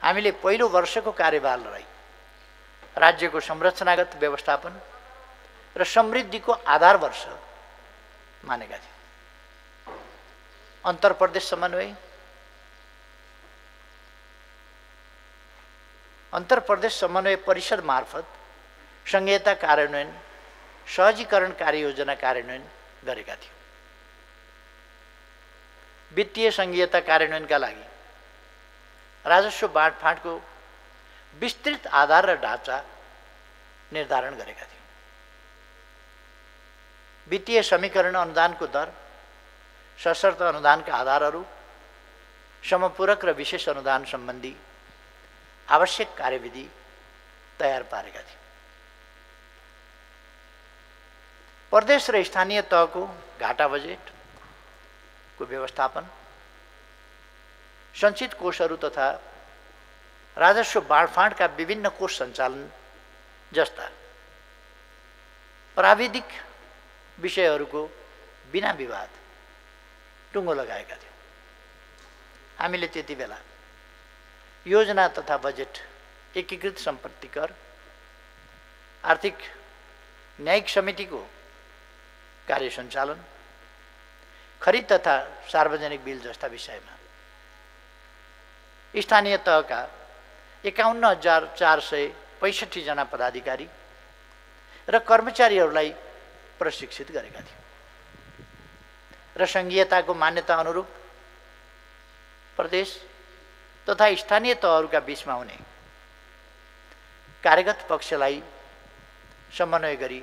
हामीले पहिलो वर्षको कार्यभारलाई राज्यको संरचनागत व्यवस्थापन र समृद्धिको आधार वर्ष मानेका थियौँ। अन्तर्प्रदेश समन्वय, अन्तर्प्रदेश समन्वय परिषद मार्फत संघीयता कार्यान्वयन, सहजीकरण कार्ययोजना कार्यान्वयन गरेका थियौँ। वित्तीय संघीयता कार्यान्वयनका लागि राजस्व बाँडफाँडको विस्तृत आधार र ढाँचा निर्धारण गरेका थियौँ। वित्तीय समीकरण अनुदानको दर, सशर्त अनुदानका आधारहरू, समपूरक र विशेष अनुदान सम्बन्धी आवश्यक कार्यविधि तयार पारेका थियौँ। प्रदेश र स्थानीय तहको घाटा बजेटको व्यवस्थापन, सञ्चित कोषहरू तथा राजस्व बाँडफाँडका विभिन्न कोष सञ्चालन जस्ता प्राविधिक विषयहरूको बिना विवाद टुङ्गो लगाएका थियौँ। हामीले त्यति बेला योजना तथा बजेट, एकीकृत सम्पत्ति कर, आर्थिक न्यायिक समितिको कार्य सञ्चालन, खरिद तथा सार्वजनिक बिल जस्ता विषयमा स्थानीय तहका 51,465 जना पदाधिकारी र कर्मचारीहरूलाई प्रशिक्षित गरेका थियौँ र संघीयताको मान्यता अनुरूप प्रदेश तथा स्थानीय तहहरूका बीचमा हुने कार्यगत पक्षलाई समन्वय गरी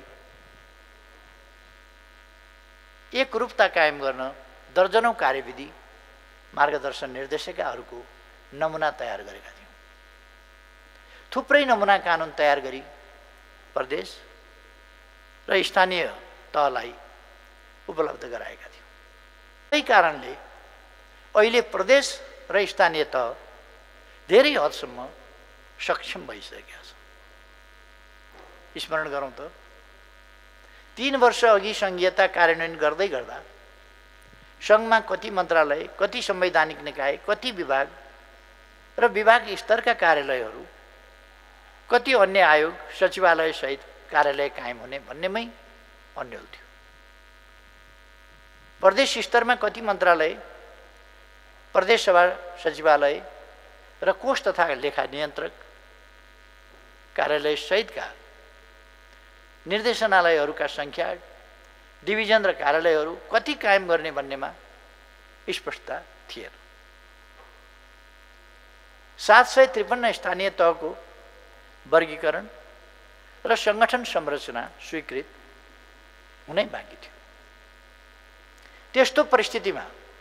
एकरूपता कायम गर्न दर्जनौं कार्यविधि, मार्गदर्शन निर्देशिकाहरूको नमुना तयार गरेका थियौँ। थुप्रै नमुना कानुन तयार गरी प्रदेश र स्थानीय तहलाई उपलब्ध गराएका थियौँ। यही कारणले अहिले प्रदेश र स्थानीय तह धेरै हदसम्म सक्षम भइसकेका छ। स्मरण गरौँ त, 3 वर्ष अघि संघीयता कार्यान्वयन गर्दै गर्दा सङ्घमा कति मन्त्रालय, कति संवैधानिक निकाय, कति विभाग र विभाग स्तरका कार्यालयहरू, कति अन्य आयोग, सचिवालय सहित कार्यालय कायम हुने भन्नेमै अन्यल थियो। प्रदेश स्तरमा कति मन्त्रालय, प्रदेश सभा सचिवालय र कोष तथा लेखा नियन्त्रक कार्यालय सहितका निर्देशनालयहरूका सङ्ख्या, डिभिजन र कार्यालयहरू कति कायम गर्ने भन्नेमा स्पष्टता थिएन। 753 स्थानीय तहको वर्गीकरण र सङ्गठन संरचना स्वीकृत हुनै बाँकी थियो। त्यस्तो परिस्थितिमा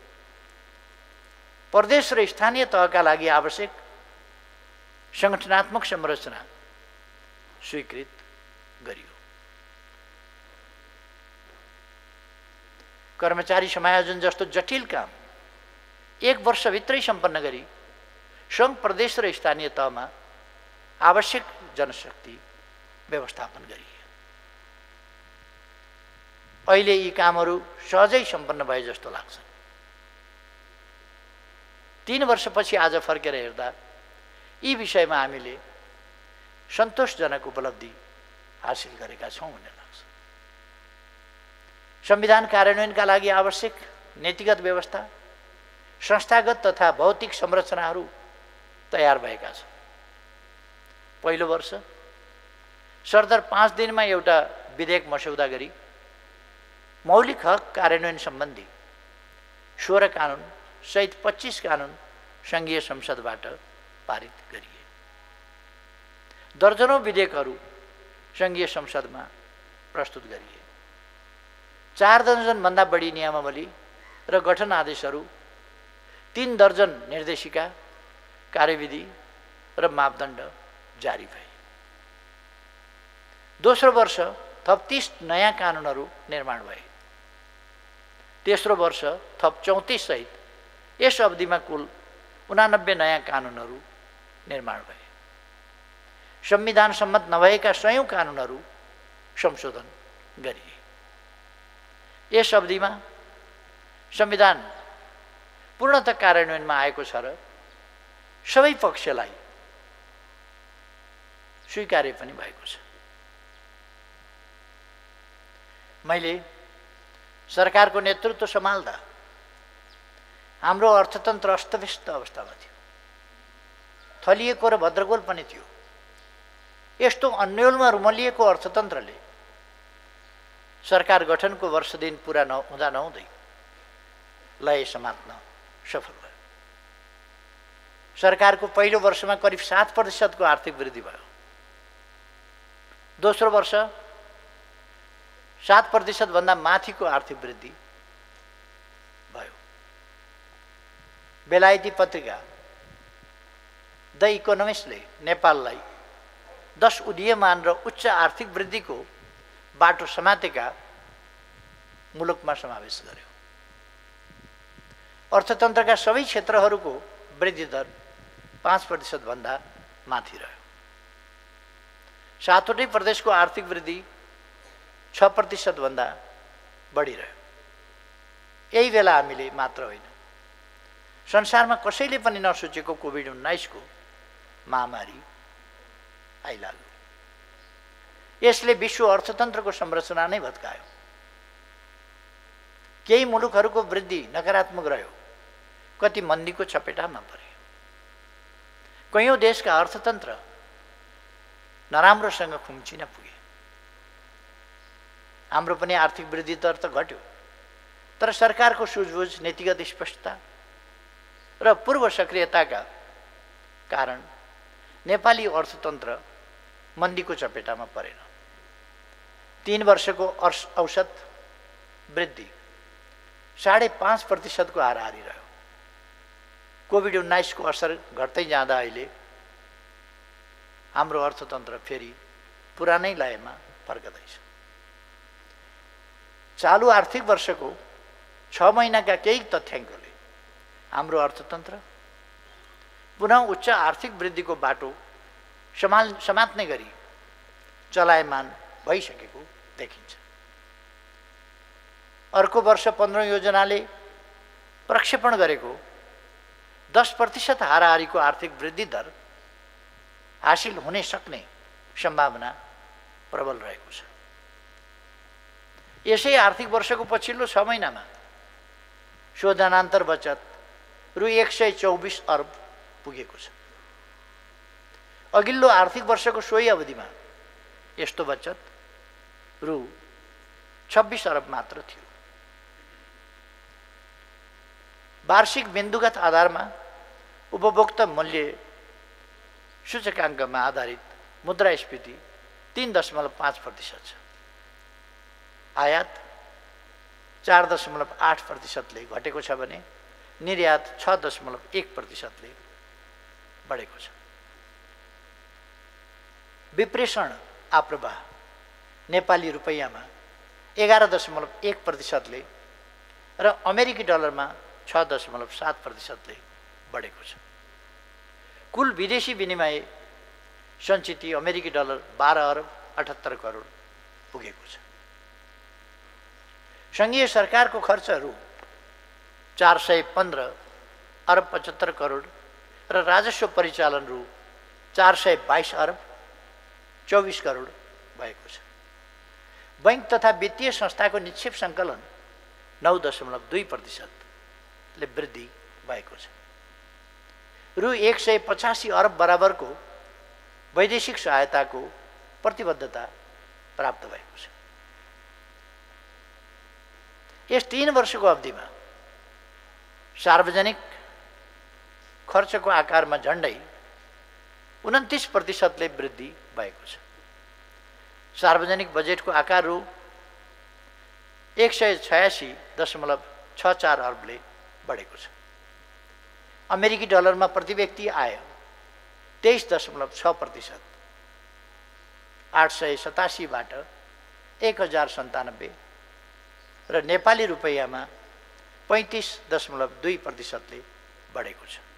प्रदेश र स्थानीय तहका लागि आवश्यक सङ्गठनात्मक संरचना स्वीकृत गरियो। कर्मचारी समायोजन जस्तो जटिल काम 1 वर्षभित्रै सम्पन्न गरी सङ्घ, प्रदेश र स्थानीय तहमा आवश्यक जनशक्ति व्यवस्थापन गरिए। अहिले यी कामहरू सहजै सम्पन्न भए जस्तो लाग्छ। 3 वर्षपछि आज फर्केर हेर्दा यी विषयमा हामीले सन्तोषजनक उपलब्धि हासिल गरेका छौँ भन्ने लाग्छ। संविधान कार्यान्वयनका लागि आवश्यक नीतिगत व्यवस्था, संस्थागत तथा भौतिक संरचनाहरू तयार भएका छन्। पहिलो वर्ष सरदर 5 दिनमा एउटा विधेयक मस्यौदा गरी मौलिक हक कार्यान्वयन सम्बन्धी 16 कानुन सहित 25 कानुन सङ्घीय संसदबाट पारित गरिए। दर्जनौं विधेयकहरू सङ्घीय संसदमा प्रस्तुत गरिए। 4 दर्जनभन्दा बढी नियमावली र गठन आदेशहरू, 3 दर्जन निर्देशिका, कार्यविधि र मापदण्ड जारी भए। दोस्रो वर्ष थप 30 नयाँ कानुनहरू निर्माण भए। तेस्रो वर्ष थप 34 सहित यस अवधिमा कुल 89 नयाँ कानुनहरू निर्माण भए। संविधान सम्मत नभएका 100 कानुनहरू संशोधन गरिए। यस अवधिमा संविधान पूर्णतः कार्यान्वयनमा आएको छ र सबै पक्षलाई स्वीकार्य पनि भएको छ। मैले सरकारको नेतृत्व सम्हाल्दा हाम्रो अर्थतन्त्र अस्तव्यस्त अवस्थामा थियो, थलिएको र भद्रगोल पनि थियो। यस्तो अन्योलमा रुमलिएको अर्थतन्त्रले सरकार गठनको वर्ष दिन पुरा हुँदा नहुँदै लय समात्न सफल भयो। सरकारको पहिलो वर्षमा करिब 7% आर्थिक वृद्धि भयो। दोस्रो वर्ष 7% भन्दा माथिको आर्थिक वृद्धि भयो। बेलायती पत्रिका द इकोनोमिस्टले नेपाललाई 10 उदीयमान र उच्च आर्थिक वृद्धिको बाटो समातेका मुलुकमा समावेश गर्यो। अर्थतन्त्रका सबै क्षेत्रहरूको वृद्धि दर 5% भन्दा माथि रह्यो। 7वटै प्रदेशको आर्थिक वृद्धि 6% भन्दा बढी रह्यो। यही बेला हामीले मात्र होइन, संसारमा कसैले पनि नसोचेको कोभिड-19 को महामारी आइलाग्यो। यसले विश्व अर्थतन्त्रको संरचना नै भत्कायो। केही मुलुकहरूको वृद्धि नकारात्मक रह्यो, कति मन्दीको चपेटामा परे। कयौं देशका अर्थतन्त्र नराम्रोसँग खुम्चिन पुगे। हाम्रो पनि आर्थिक वृद्धि दर त घट्यो, तर सरकारको सुझबुझ, नीतिगत स्पष्टता र पूर्व सक्रियताका कारण नेपाली अर्थतन्त्र मन्दीको चपेटामा परेन। 3 वर्षको औसत वृद्धि 5.5% को हाराहारी रह्यो। कोभिड-19 को असर घट्दै जाँदा अहिले हाम्रो अर्थतन्त्र फेरि पुरानै लयमा फर्कदैछ। चालु आर्थिक वर्षको 6 महिनाका केही तथ्याङ्कले हाम्रो अर्थतन्त्र पुनः उच्च आर्थिक वृद्धिको बाटो समात्ने गरी चलायमान भइसकेको देखिन्छ। अर्को वर्ष 15 योजनाले प्रक्षेपण गरेको 10% हाराहारीको आर्थिक वृद्धि दर हासिल हुने सक्ने सम्भावना प्रबल रहेको छ। यसै आर्थिक वर्षको पछिल्लो 6 महिनामा शोधनान्तर बचत रु 124 अर्ब पुगेको छ। अघिल्लो आर्थिक वर्षको सोही अवधिमा यस्तो बचत रु 26 अर्ब मात्र थियो। वार्षिक बिन्दुगत आधारमा उपभोक्ता मूल्य सूचकाङ्कमा आधारित मुद्रास्फीति 3.5% छ। आयात 4.8% ले घटेको छ भने निर्यात 6.1% ले बढेको छ। विप्रेषण आप्रवाह नेपाली रुपैयाँमा 11.1% ले र अमेरिकी डलरमा 6.7% ले बढेको छ। कुल विदेशी विनिमय सञ्चिति अमेरिकी डलर 12 अर्ब 78 करोड पुगेको छ। संघीय सरकारको खर्च रु 415 अर्ब 75 करोड र राजस्व परिचालन रु 422 अर्ब 24 करोड भएको छ। बैंक तथा वित्तीय संस्थाको निक्षेप सङ्कलन 9.2% ले वृद्धि भएको छ। रु 185 अर्ब बराबरको वैदेशिक सहायताको प्रतिबद्धता प्राप्त भएको छ। यस 3 वर्षको अवधिमा सार्वजनिक खर्चको आकारमा झन्डै 29% ले वृद्धि भएको छ। सार्वजनिक बजेटको आकार रु 186.64 अर्बले बढेको छ। अमेरिकी डलरमा प्रति व्यक्ति आय 23.6%, 887 बाट 1097 र नेपाली रुपैयाँमा 35.2% ले बढेको छ।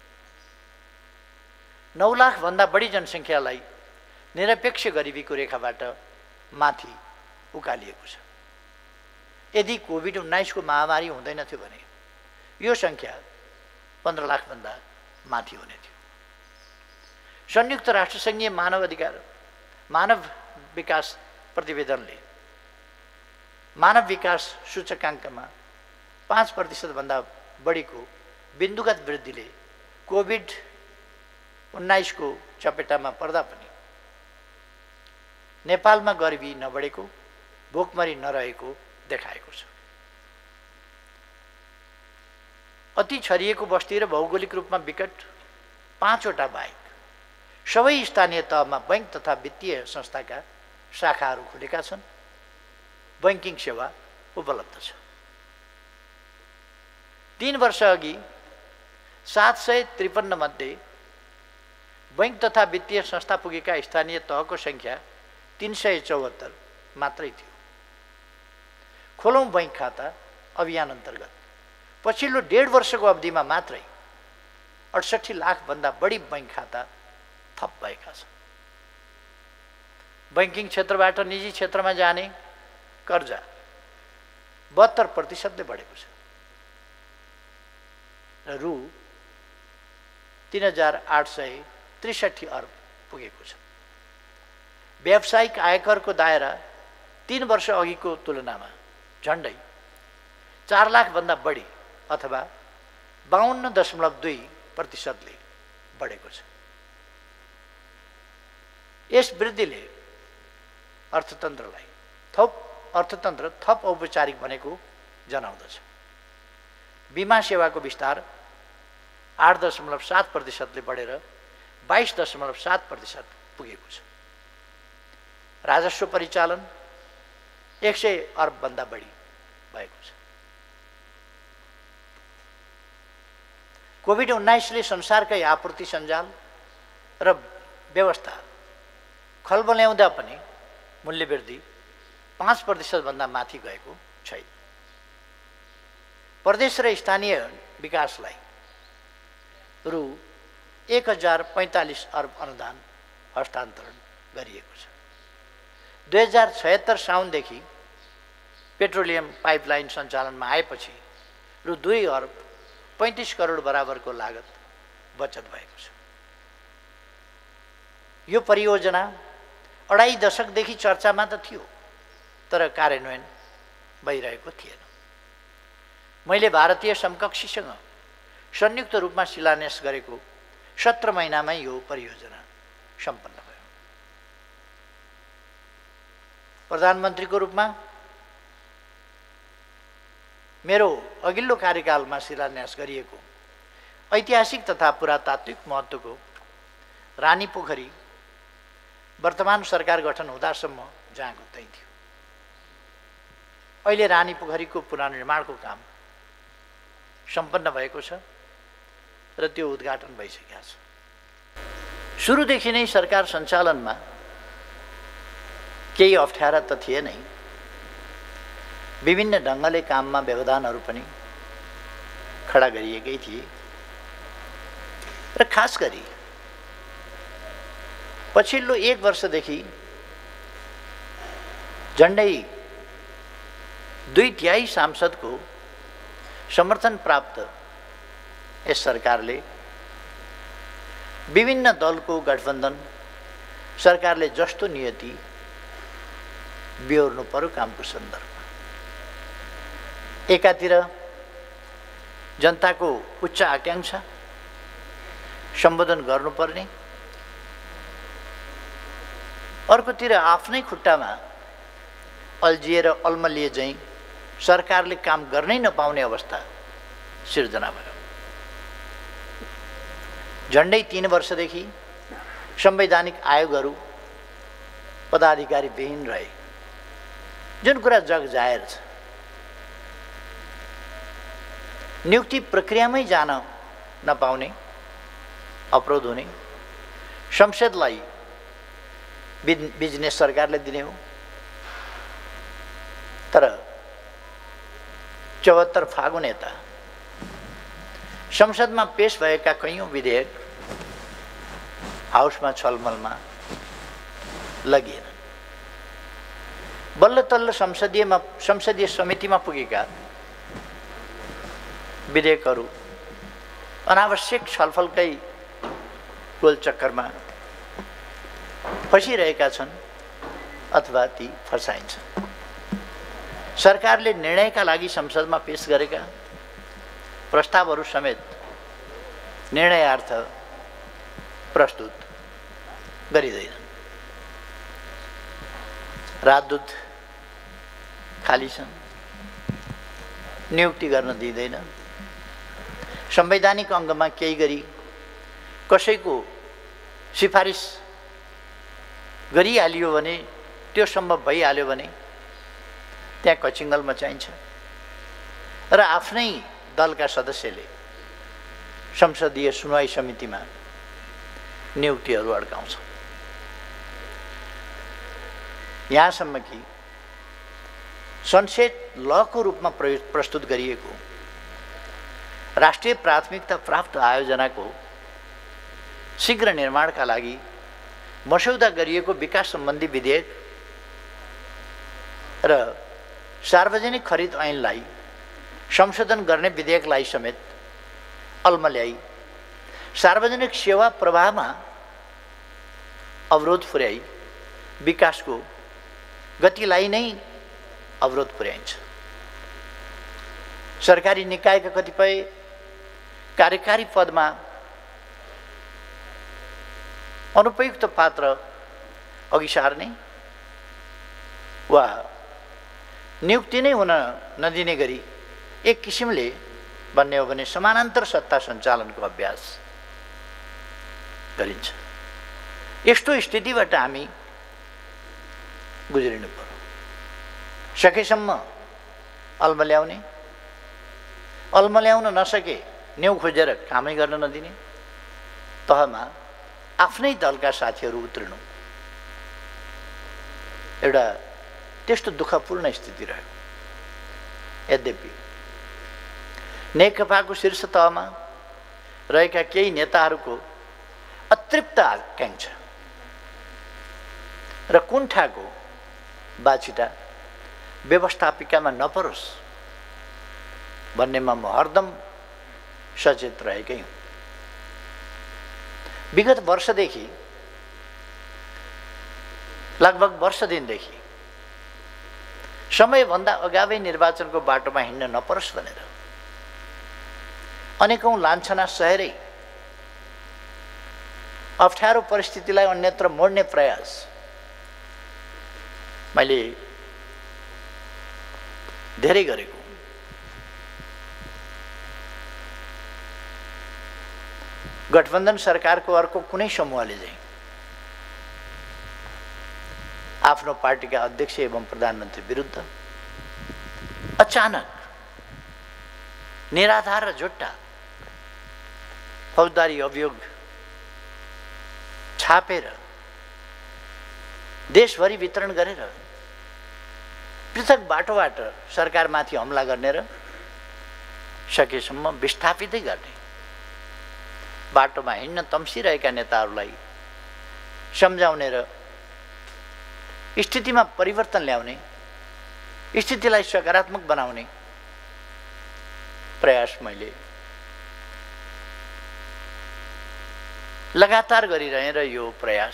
9 लाख भन्दा बढी जनसङ्ख्यालाई निरपेक्ष गरिबीको रेखाबाट माथि उकालिएको छ। यदि कोभिड-19 को महामारी हुँदैन थियो भने यो संख्या 15 लाख भन्दा माथि हुने थियो। संयुक्त राष्ट्रसङ्घीय मानव अधिकार मानव विकास प्रतिवेदनले मानव विकास सूचकाङ्कमा 5% भन्दा बढीको बिन्दुगत वृद्धिले कोभिड-19 को चपेटामा पर्दा पनि नेपालमा गरिबी नबढेको, भोकमरी नरहेको देखाएको छ। अति छरिएको बस्ती र भौगोलिक रूपमा विकट 5वटा बाहेक सबै स्थानीय तहमा बैंक तथा वित्तीय संस्थाका शाखाहरू खुलेका छन्। बैंकिङ सेवा उपलब्ध छ। 3 वर्ष अघि 753 मध्ये बैंक तथा वित्तीय संस्था पुगेका स्थानीय तहको संख्या 374 मात्रै थियो। खोलौं बैंक खाता अभियान अन्तर्गत पछिल्लो 1.5 वर्षको अवधिमा मात्रै 68 लाख भन्दा बढी बैंक खाता थप भएका छन्। बैंकिङ क्षेत्रबाट निजी क्षेत्रमा जाने कर्जा 72% बढेको छ र रु 3863 अर्ब पुगेको छ। व्यावसायिक आयकरको दायरा 3 वर्ष अघिको तुलनामा झन्डै 4 लाख भन्दा बढी अथवा 52.2% ले बढेको छ। यस वृद्धिले अर्थतन्त्र थप औपचारिक बनेको जनाउँदछ। बीमा सेवाको विस्तार 8.7% ले बढेर 22.7% पुगेको छ। राजस्व परिचालन 100 अर्ब भन्दा बढी भएको छ। कोभिड-19 ले संसारकै आपूर्ति सञ्जाल र व्यवस्था खलबल्याउँदा पनि मूल्य वृद्धि 5% भन्दा माथि गएको छैन। प्रदेश र स्थानीय विकासलाई रु 1045 अर्ब अनुदान हस्तान्तरण गरिएको छ। 2076 साउनदेखि पेट्रोलियम पाइपलाइन सञ्चालनमा आएपछि रु 2 अर्ब 35 करोड बराबरको लागत बचत भएको छ। यो परियोजना 2.5 दशकदेखि चर्चामा त थियो, तर कार्यान्वयन भइरहेको थिएन। मैले भारतीय समकक्षीसँग संयुक्त रूपमा शिलान्यास गरेको 17 महिनामै यो परियोजना सम्पन्न भयो। प्रधानमन्त्रीको रूपमा मेरो अघिल्लो कार्यकालमा शिलान्यास गरिएको ऐतिहासिक तथा पुरातात्विक महत्त्वको रानीपोखरी वर्तमान सरकार गठन हुँदासम्म जहाँको त्यही थियो। अहिले रानीपोखरीको पुनर्निर्माणको काम सम्पन्न भएको छ र त्यो उद्घाटन भइसकेको छ। सुरुदेखि नै सरकार सञ्चालनमा केही अप्ठ्यारा त थिए नै, विभिन्न ढङ्गले काममा व्यवधानहरू पनि खडा गरिएकै थिए र खास गरी पछिल्लो 1 वर्षदेखि झन्डै 2/3 सांसदको समर्थन प्राप्त यस सरकारले विभिन्न दलको गठबन्धन सरकारले जस्तो नियति बिहोर्नु पर्यो कामको सन्दर्भमा, एकातिर जनताको उच्च आकांक्षा सम्बोधन गर्नुपर्ने, अर्कोतिर आफ्नै खुट्टामा अल्झिएर अल्मलिए झैं सरकारले काम गर्नै नपाउने अवस्था सिर्जना भयो। झन्डै 3 वर्षदेखि संवैधानिक आयोगहरू पदाधिकारी विहीन रहे, जुन कुरा जग जाहेर छ। नियुक्ति प्रक्रियामै जान नपाउने, अवरोध हुने, संसदलाई बिजनेस सरकारले दिने हो। तर 74 फागुन यता संसदमा पेश भएका कैयौं विधेयक हाउसमा छलमलमा लगिएन। बल्ल तल्ल संसदीय समितिमा पुगेका विधेयकहरू अनावश्यक छलफलकै गोलचक्करमा फसिरहेका छन् अथवा ती फसाइन्छन्। सरकारले निर्णयका लागि संसदमा पेश गरेका प्रस्तावहरू समेत निर्णयार्थ प्रस्तुत गरिँदैनन्। राजदूत खाली छन्, नियुक्ति गर्न दिँदैन। संवैधानिक अङ्गमा केही गरी कसैको सिफारिस गरिहालियो भने, त्यो सम्भव भइहाल्यो भने त्यहाँ कचिङ्गल मचाइन्छ र आफ्नै दलका सदस्यले संसदीय सुनवाई समितिमा नियुक्तिहरू अड्काउँछ। यहाँसम्म कि सनसेट लको रूपमा प्रस्तुत गरिएको राष्ट्रिय प्राथमिकता प्राप्त आयोजनाको शीघ्र निर्माणका लागि मस्यौदा गरिएको विकास सम्बन्धी विधेयक र सार्वजनिक खरिद ऐनलाई संशोधन गर्ने विधेयकलाई समेत अल्मल्याई सार्वजनिक सेवा प्रवाहमा अवरोध पुर्याई विकासको गतिलाई नै अवरोध पुर्याइन्छ। सरकारी निकायका कतिपय कार्यकारी पदमा अनुपयुक्त पात्र अघि सार्ने वा नियुक्ति नै हुन नदिने गरी एक किसिमले भन्ने हो भने समानान्तर सत्ता सञ्चालनको अभ्यास गरिन्छ। यस्तो स्थितिबाट हामी गुज्रिनु पर्यो। सकेसम्म अल्मल्याउन नसके न्यौ खोजेर कामै गर्न नदिने तहमा आफ्नै दलका साथीहरू उत्रिनु एउटा त्यस्तो दुःखपूर्ण स्थिति रह्यो। यद्यपि नेकपाको शीर्ष तहमा रहेका केही नेताहरूको अतृप्त आकांक्षा र कुण्ठाको बाछिटा व्यवस्थापिकामा नपरोस् भन्नेमा म हरदम सचेत रहेकै हुँ। विगत वर्षदेखि लगभग वर्ष दिनदेखि समयभन्दा अगावै निर्वाचनको बाटोमा हिँड्न नपरोस् भनेर अनेकौं लान्छना सहेरै अप्ठ्यारो परिस्थितिलाई अन्यत्र मोड्ने प्रयास मैले धेरै गरेको। गठबन्धन सरकारको अर्को कुनै समूहले चाहिँ आफ्नो पार्टीका अध्यक्ष एवं प्रधानमन्त्री विरुद्ध अचानक निराधार र झुट्टा फौजदारी अभियोग छापेर देशभरि वितरण गरेर पृथक बाटोबाट सरकारमाथि हमला गर्ने र सकेसम्म विस्थापितै गर्ने बाटोमा हिँड्न तम्सिरहेका नेताहरूलाई सम्झाउने र स्थितिमा परिवर्तन ल्याउने, स्थितिलाई सकारात्मक बनाउने प्रयास मैले लगातार गरिरहेँ र यो प्रयास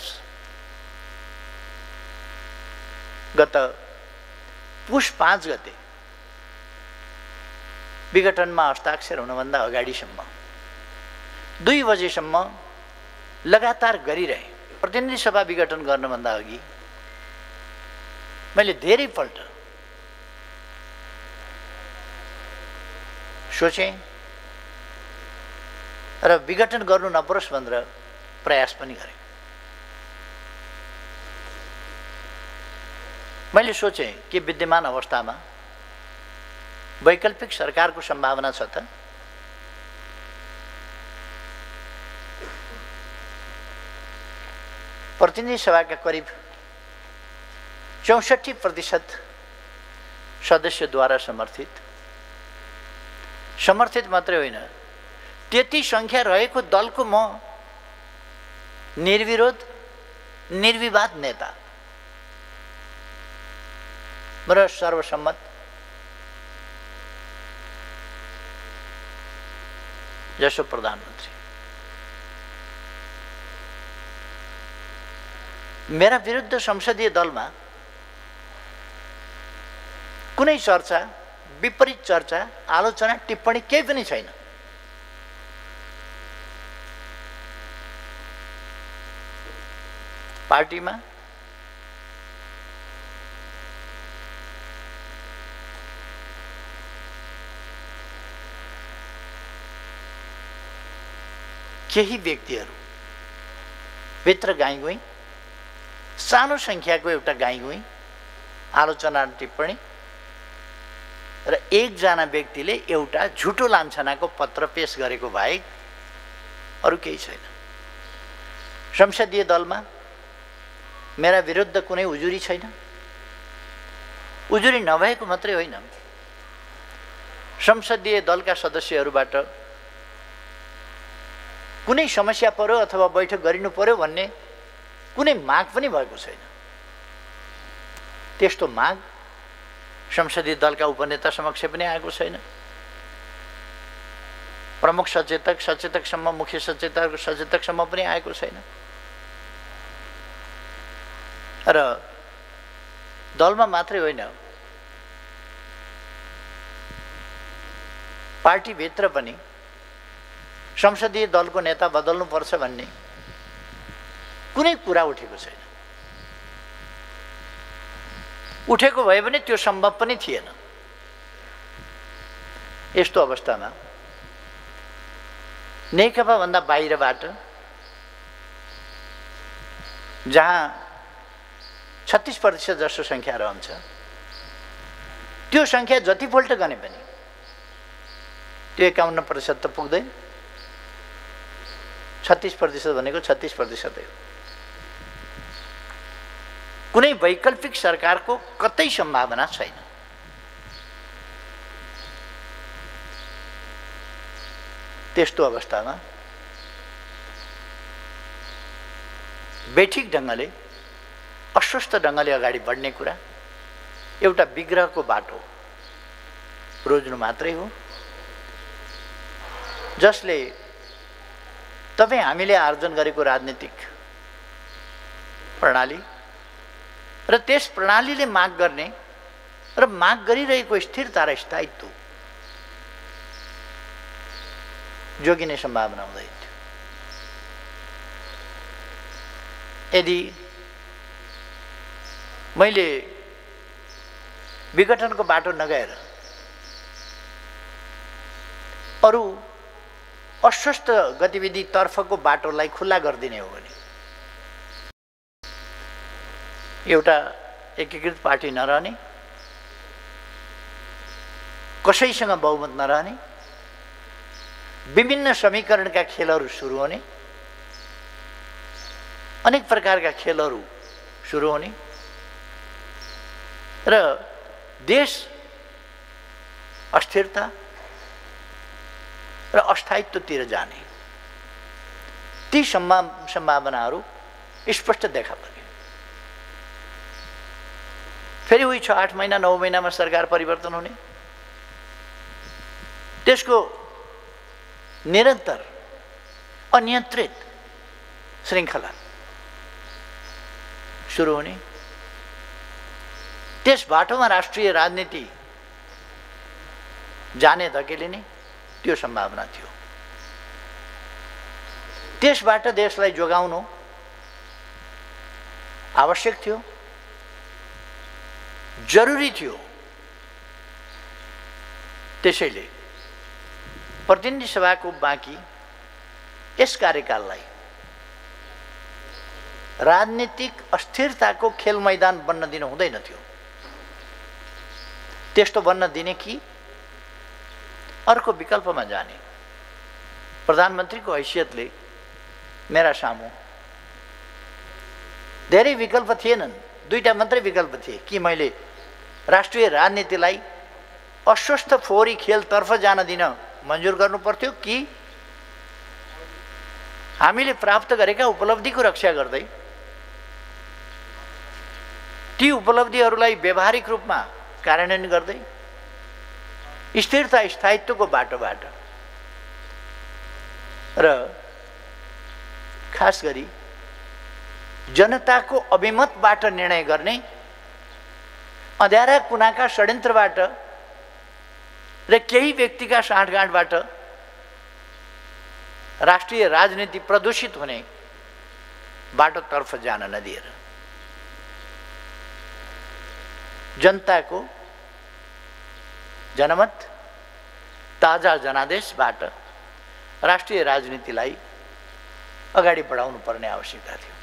गत पुष 5 गते विघटनमा हस्ताक्षर हुनुभन्दा अगाडिसम्म 2 बजेसम्म लगातार गरिरहेँ। प्रतिनिधि सभा विघटन गर्नुभन्दा अघि मैले धेरै पल्ट सोचेँ र विघटन गर्नु नपरोस् भनेर प्रयास पनि गरेँ। मैले सोचेँ कि विद्यमान अवस्थामा वैकल्पिक सरकारको सम्भावना छ त? प्रतिनिधि सभाका करिब 64% सदस्यद्वारा समर्थित मात्रै होइन, त्यति संख्या रहेको दलको म निर्विरोध निर्विवाद नेता र सर्वसम्मत जसो प्रधानमन्त्री। मेरा विरुद्ध संसदीय दलमा कुनै चर्चा, विपरीत चर्चा, आलोचना, टिप्पणी केही पनि छैन। पार्टीमा केही व्यक्तिहरू भित्र गाईगुई, सानो संख्याको एउटा गाईगुई, आलोचना, टिप्पणी र एकजना व्यक्तिले एउटा झुटो लान्छनाको पत्र पेश गरेको बाहेक अरू केही छैन। संसदीय दलमा मेरा विरुद्ध कुनै उजुरी छैन। उजुरी नभएको मात्रै होइन, संसदीय दलका सदस्यहरूबाट कुनै समस्या पर्यो अथवा बैठक गरिनु पर्यो भन्ने कुनै माग पनि भएको छैन। त्यस्तो माग संसदीय दलका उपनेता समक्ष पनि आएको छैन। प्रमुख सचेतक, सचेतकसम्म, मुख्य सचेतक, सचेतकसम्म पनि आएको छैन। र दलमा मात्रै होइन, पार्टीभित्र पनि संसदीय दलको नेता बदल्नुपर्छ भन्ने कुनै कुरा उठेको छैन। उठेको भए पनि त्यो सम्भव पनि थिएन। यस्तो अवस्थामा नेकपाभन्दा बाहिरबाट जहाँ 36% जसो संख्या रहन्छ, त्यो संख्या जतिपल्ट गने पनि त्यो 51% त पुग्दैन। 36% भनेको 36% हो। कुनै वैकल्पिक सरकारको कतै सम्भावना छैन। त्यस्तो अवस्थामा बेठिक ढङ्गले, अस्वस्थ ढङ्गले अगाडि बढ्ने कुरा एउटा विग्रहको बाटो रोज्नु मात्रै हो, जसले तपाईँ हामीले आर्जन गरेको राजनीतिक प्रणाली र त्यस प्रणालीले माग गर्ने र माग गरिरहेको स्थिरता र स्थायित्व जोगिने सम्भावना हुँदैन थियो। यदि मैले विघटनको बाटो नगएर अरू अस्वस्थ गतिविधि तर्फको बाटोलाई खुल्ला गरिदिने हो भने एउटा एकीकृत पार्टी नरहने, कसैसँग बहुमत नरहने, विभिन्न समीकरणका खेलहरू सुरु हुने, अनेक प्रकारका खेलहरू सुरु हुने र देश अस्थिरता र अस्थायित्वतिर जाने, ती सम्भावनाहरू स्पष्ट देखा परे। फेरि उही 6-8 महिना 9 महिनामा सरकार परिवर्तन हुने, त्यसको निरन्तर अनियन्त्रित श्रृङ्खला सुरु हुने, त्यस बाटोमा राष्ट्रिय राजनीति जाने धकेलिने त्यो सम्भावना थियो। त्यसबाट देशलाई जोगाउनु आवश्यक थियो, जरुरी थियो। त्यसैले प्रतिनिधि सभाको बाँकी यस कार्यकाललाई राजनीतिक अस्थिरताको खेल मैदान बन्न दिनु हुँदैन थियो। त्यस्तो बन्न दिने कि अर्को विकल्पमा जाने। प्रधानमन्त्रीको हैसियतले मेरा सामु धेरै विकल्प थिएनन्, दुईटा मात्रै विकल्प थिए कि मैले राष्ट्रिय राजनीतिलाई अस्वस्थ फोहोरी खेलतर्फ जान दिन मन्जुर गर्नु पर्थ्यो कि हामीले प्राप्त गरेका उपलब्धिको रक्षा गर्दै ती उपलब्धिहरूलाई व्यावहारिक रूपमा कार्यान्वयन गर्दै स्थिरता स्थायित्वको बाटोबाट र खास गरी जनताको अभिमतबाट निर्णय गर्ने अँध्यारा कुनाका षड्यन्त्रबाट र केही व्यक्तिका साँठगाँठबाट राष्ट्रिय राजनीति प्रदूषित हुने बाटोतर्फ जान नदिएर जनताको जनमत ताजा जनादेशबाट राष्ट्रिय राजनीतिलाई अगाडि बढाउनु पर्ने आवश्यकता थियो।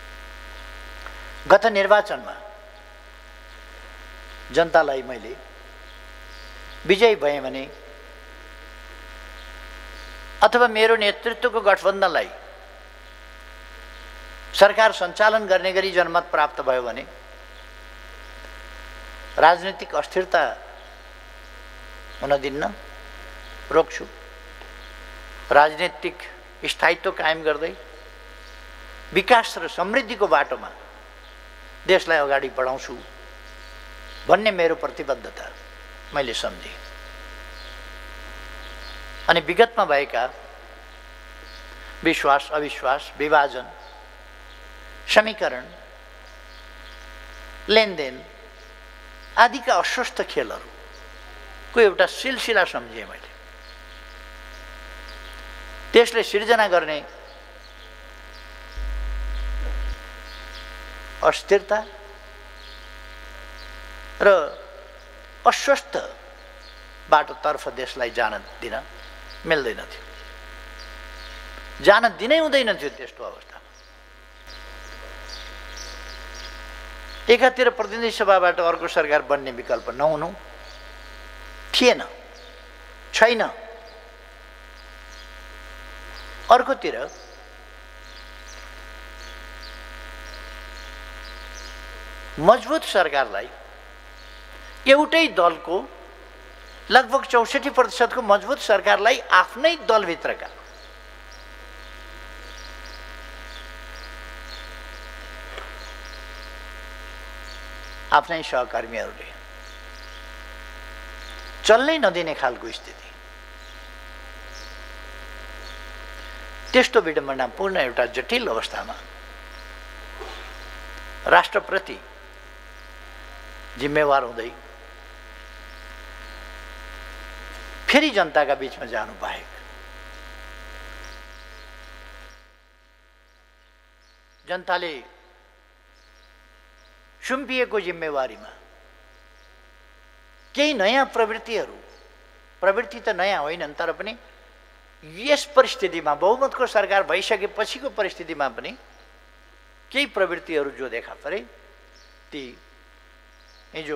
गत निर्वाचनमा जनतालाई मैले विजयी भएँ भने अथवा मेरो नेतृत्वको गठबन्धनलाई सरकार सञ्चालन गर्ने गरी जनमत प्राप्त भयो भने राजनीतिक अस्थिरता हुन दिन्न, रोक्छु। राजनीतिक स्थायित्व कायम गर्दै विकास र समृद्धिको बाटोमा देशलाई अगाडि बढाउँछु भन्ने मेरो प्रतिबद्धता मैले सम्झेँ। अनि विगतमा भएका विश्वास अविश्वास, विभाजन, समीकरण, लेनदेन आदिका अस्वस्थ खेलहरूको एउटा सिलसिला सम्झेँ मैले। त्यसले सिर्जना गर्ने अस्थिरता र अस्वस्थ बाटोतर्फ देशलाई जान दिन मिल्दैन थियो, जान दिनै हुँदैन थियो। त्यस्तो अवस्थामा एकातिर प्रतिनिधि सभाबाट अर्को सरकार बन्ने विकल्प नहुनु थिएन, छैन। अर्कोतिर मजबुत सरकारलाई एउटै दलको लगभग 64% मजबुत सरकारलाई आफ्नै दलभित्रका आफ्नै सहकर्मीहरूले चल्नै नदिने खालको स्थिति। त्यस्तो विडम्बनापूर्ण एउटा जटिल अवस्थामा राष्ट्रप्रति जिम्मेवार हुँदै फेरि जनताका बीचमा जानु बाहेक जनताले सुम्पिएको जिम्मेवारीमा केही नयाँ प्रवृत्ति त नयाँ होइनन्, तर पनि यस परिस्थितिमा बहुमतको सरकार भइसकेपछिको परिस्थितिमा पनि केही प्रवृत्तिहरू जो देखा परे ती हिजो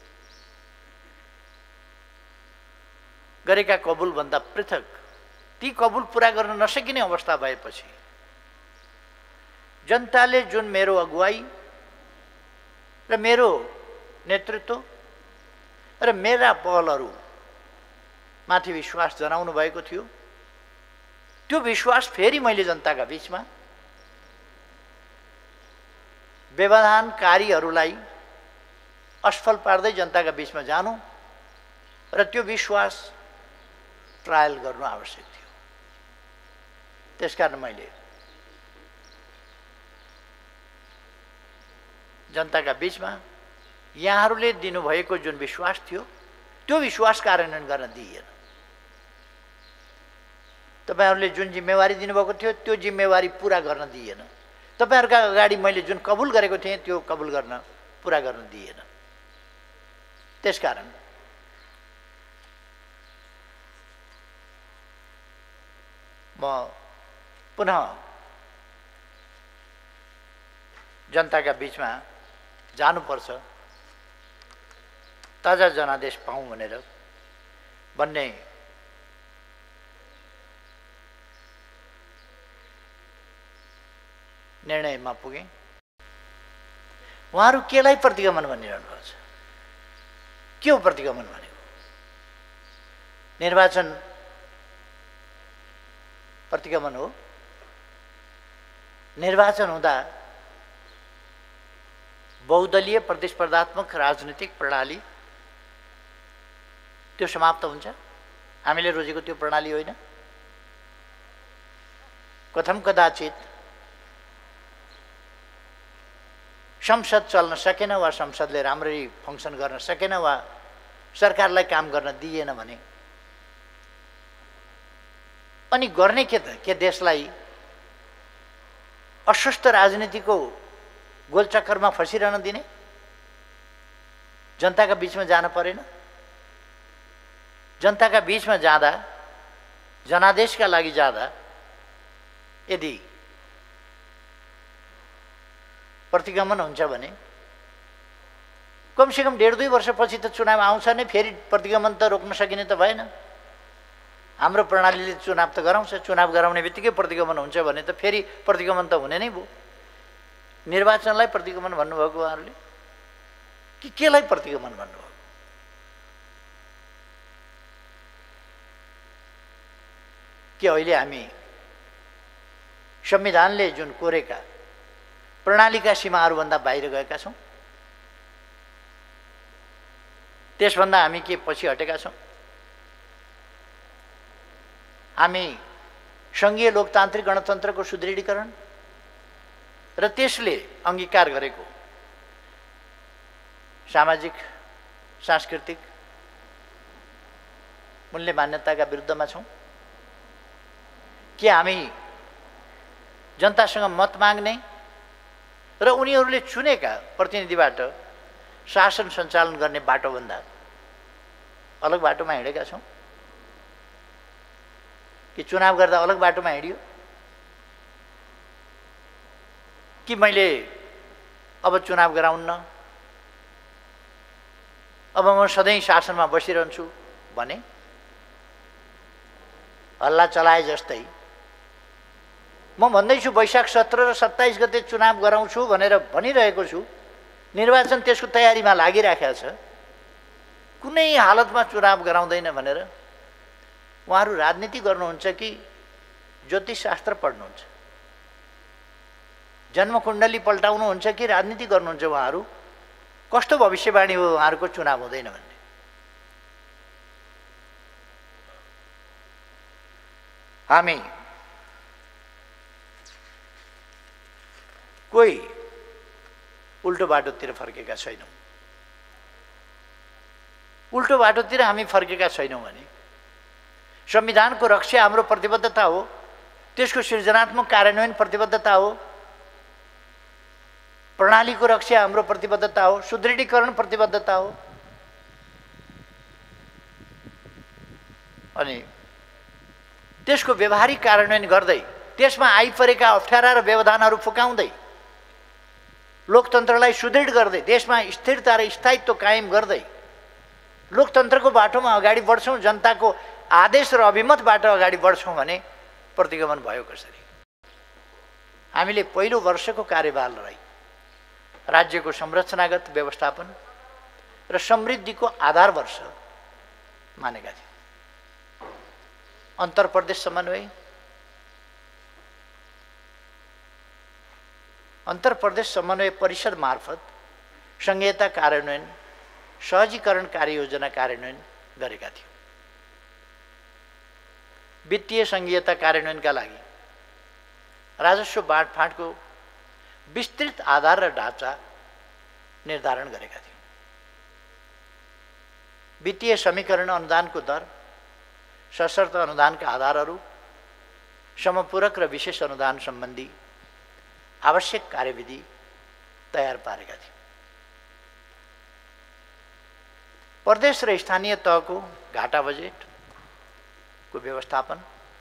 गरेका कबुलभन्दा पृथक, ती कबुल पुरा गर्न नसकिने अवस्था भएपछि जनताले जुन मेरो अगुवाई र मेरो नेतृत्व र मेरा पहलहरू माथि विश्वास जनाउनु भएको थियो, त्यो विश्वास फेरि मैले जनताका बीचमा व्यवधानकारीहरूलाई असफल पार्दै जनताका बीचमा जानु र त्यो विश्वास ट्रायल गर्नु आवश्यक थियो। त्यसकारण मैले जनताका बीचमा यहाँहरूले दिनुभएको जुन विश्वास थियो त्यो विश्वास कार्यान्वयन गर्न दिइएन। तपाईहरुले जुन जिम्मेवारी दिनुभएको थियो त्यो जिम्मेवारी पूरा गर्न दिइएन। तपाईहरुका अगाडि मैले जुन कबुल गरेको थिएँ त्यो कबुल गर्न पूरा गर्न दिइएन। त्यसकारण म पुनः जनताका बीचमा जानुपर्छ, ताजा जनादेश पाऊँ भनेर भन्ने निर्णयमा पुगे। उहाँहरू केलाई प्रतिगमन भनिरहनु भएको छ? के हो प्रतिगमन भनेको? निर्वाचन प्रतिगमन हो। निर्वाचन हुँदा बहुदलीय प्रतिस्पर्धात्मक राजनीतिक प्रणाली त्यो समाप्त हुन्छ। हामीले रोजेको त्यो प्रणाली होइन। कथम कदाचित संसद चल्न सकेन वा संसदले राम्ररी फङ्सन गर्न सकेन वा सरकारलाई काम गर्न दिएन भने अनि गर्ने के त के देशलाई अस्वस्थ राजनीतिको गोलचक्करमा फसिरहन दिने? जनताका बीचमा जान परेन? जनताका बीचमा जाँदा जनादेशका लागि जाँदा यदि प्रतिगमन हुन्छ भने कमसेकम 1.5-2 वर्षपछि त चुनाव आउँछ नै, फेरि प्रतिगमन त रोक्न सकिने त भएन। हाम्रो प्रणालीले चुनाव त गराउँछ, चुनाव गराउने बित्तिकै प्रतिगमन हुन्छ भने त फेरि प्रतिगमन त हुने नै भयो। निर्वाचनलाई प्रतिगमन भन्नुभएको उहाँहरूले कि केलाई प्रतिगमन भन्नुभएको? के अहिले हामी संविधानले जुन कोरेका प्रणालीका सीमाहरूभन्दा बाहिर गएका छौँ? त्यसभन्दा हामी के पछि हटेका छौँ? हामी सङ्घीय लोकतान्त्रिक गणतन्त्रको सुदृढीकरण र त्यसले अङ्गीकार गरेको सामाजिक सांस्कृतिक मूल्य मान्यताका विरुद्धमा छौँ? के हामी जनतासँग मत माग्ने र उनीहरूले चुनेका प्रतिनिधिबाट शासन सञ्चालन गर्ने बाटोभन्दा अलग बाटोमा हिँडेका छौँ? कि चुनाव गर्दा अलग बाटोमा हिँडियो? कि मैले अब चुनाव गराउन्न, अब म सधैँ शासनमा बसिरहन्छु भने हल्ला चलाए जस्तै म भन्दैछु वैशाख 17 र 27 गते चुनाव गराउँछु भनेर भनिरहेको छु। निर्वाचन त्यसको तयारीमा लागिराखेको छ, कुनै हालतमा चुनाव गराउँदैन भनेर। उहाँहरू राजनीति गर्नुहुन्छ कि ज्योतिषशास्त्र पढ्नुहुन्छ? जन्मकुण्डली पल्टाउनुहुन्छ कि राजनीति गर्नुहुन्छ? उहाँहरू कस्तो भविष्यवाणी हो उहाँहरूको चुनाव हुँदैन भन्ने? हामी कोही उल्टो बाटोतिर फर्केका छैनौँ। उल्टो बाटोतिर हामी फर्केका छैनौँ भने संविधानको रक्षा हाम्रो प्रतिबद्धता हो, त्यसको सृजनात्मक कार्यान्वयन प्रतिबद्धता हो, प्रणालीको रक्षा हाम्रो प्रतिबद्धता हो, सुदृढीकरण प्रतिबद्धता हो। अनि त्यसको व्यवहारिक कार्यान्वयन गर्दै त्यसमा आइपरेका अप्ठ्यारा र व्यवधानहरू फुकाउँदै लोकतन्त्रलाई सुदृढ गर्दै देशमा स्थिरता र स्थायित्व कायम गर्दै लोकतन्त्रको बाटोमा अगाडि बढ्छौँ, जनताको आदेश र अभिमतबाट अगाडि बढ्छौँ भने प्रतिगमन भयो कसरी? हामीले पहिलो वर्षको कार्यकाललाई राज्यको संरचनागत व्यवस्थापन र समृद्धिको आधार वर्ष मानेका थियौँ। अन्तर्प्रदेश समन्वय, अन्तर्प्रदेश समन्वय परिषद मार्फत संघीयता कार्यान्वयन, सहजीकरण कार्ययोजना कार्यान्वयन गरेका थियौँ। वित्तीय संघीयता कार्यान्वयनका लागि राजस्व बाँडफाँडको विस्तृत आधार र ढाँचा निर्धारण गरेका थियौँ। वित्तीय समीकरण अनुदानको दर, सशर्त अनुदानका आधारहरू, समपूरक र विशेष अनुदान सम्बन्धी आवश्यक कार्यविधि तयार पारेका थियौँ। प्रदेश र स्थानीय तहको घाटा बजेटको व्यवस्थापन,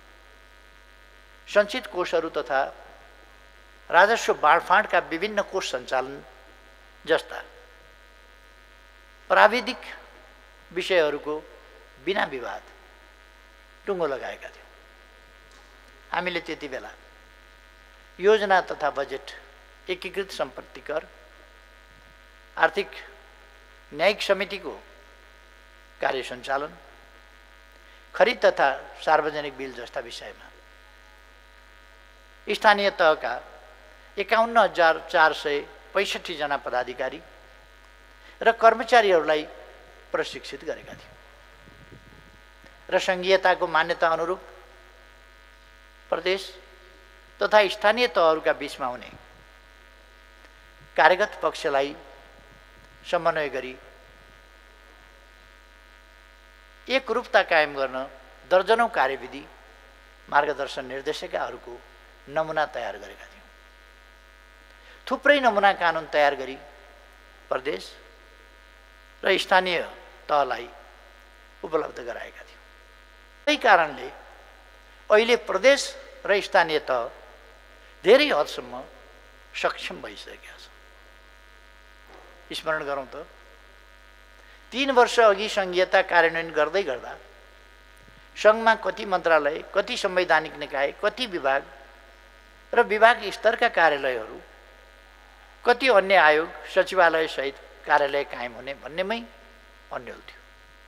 सञ्चित कोषहरू तथा राजस्व बाँडफाँडका विभिन्न कोष सञ्चालन जस्ता प्राविधिक विषयहरूको बिना विवाद टुङ्गो लगाएका थियौँ। हामीले त्यति बेला योजना तथा बजेट, एकीकृत सम्पत्ति कर, आर्थिक न्यायिक समितिको कार्य सञ्चालन, खरिद तथा सार्वजनिक बिल जस्ता विषयमा स्थानीय तहका 51,465 जना पदाधिकारी र कर्मचारीहरूलाई प्रशिक्षित गरेका थियौँ र संघीयताको मान्यता अनुरूप प्रदेश तथा स्थानीय तहहरूका बीचमा हुने कार्यगत पक्षलाई समन्वय गरी एकरूपता कायम गर्न दर्जनौं कार्यविधि मार्गदर्शन निर्देशिकाहरूको नमुना तयार गरेका थियौँ। थुप्रै नमुना कानुन तयार गरी प्रदेश र स्थानीय तहलाई उपलब्ध गराएका थियौँ। यही कारणले अहिले प्रदेश र स्थानीय तह धेरै हदसम्म सक्षम भइसकेका छ। स्मरण गरौँ त 3 वर्ष अघि संघीयता कार्यान्वयन गर्दै गर्दा सङ्घमा कति मन्त्रालय, कति संवैधानिक निकाय, कति विभाग र विभाग स्तरका कार्यालयहरू, कति अन्य आयोग, सचिवालय सहित कार्यालय कायम हुने भन्नेमै अन्यल थियो।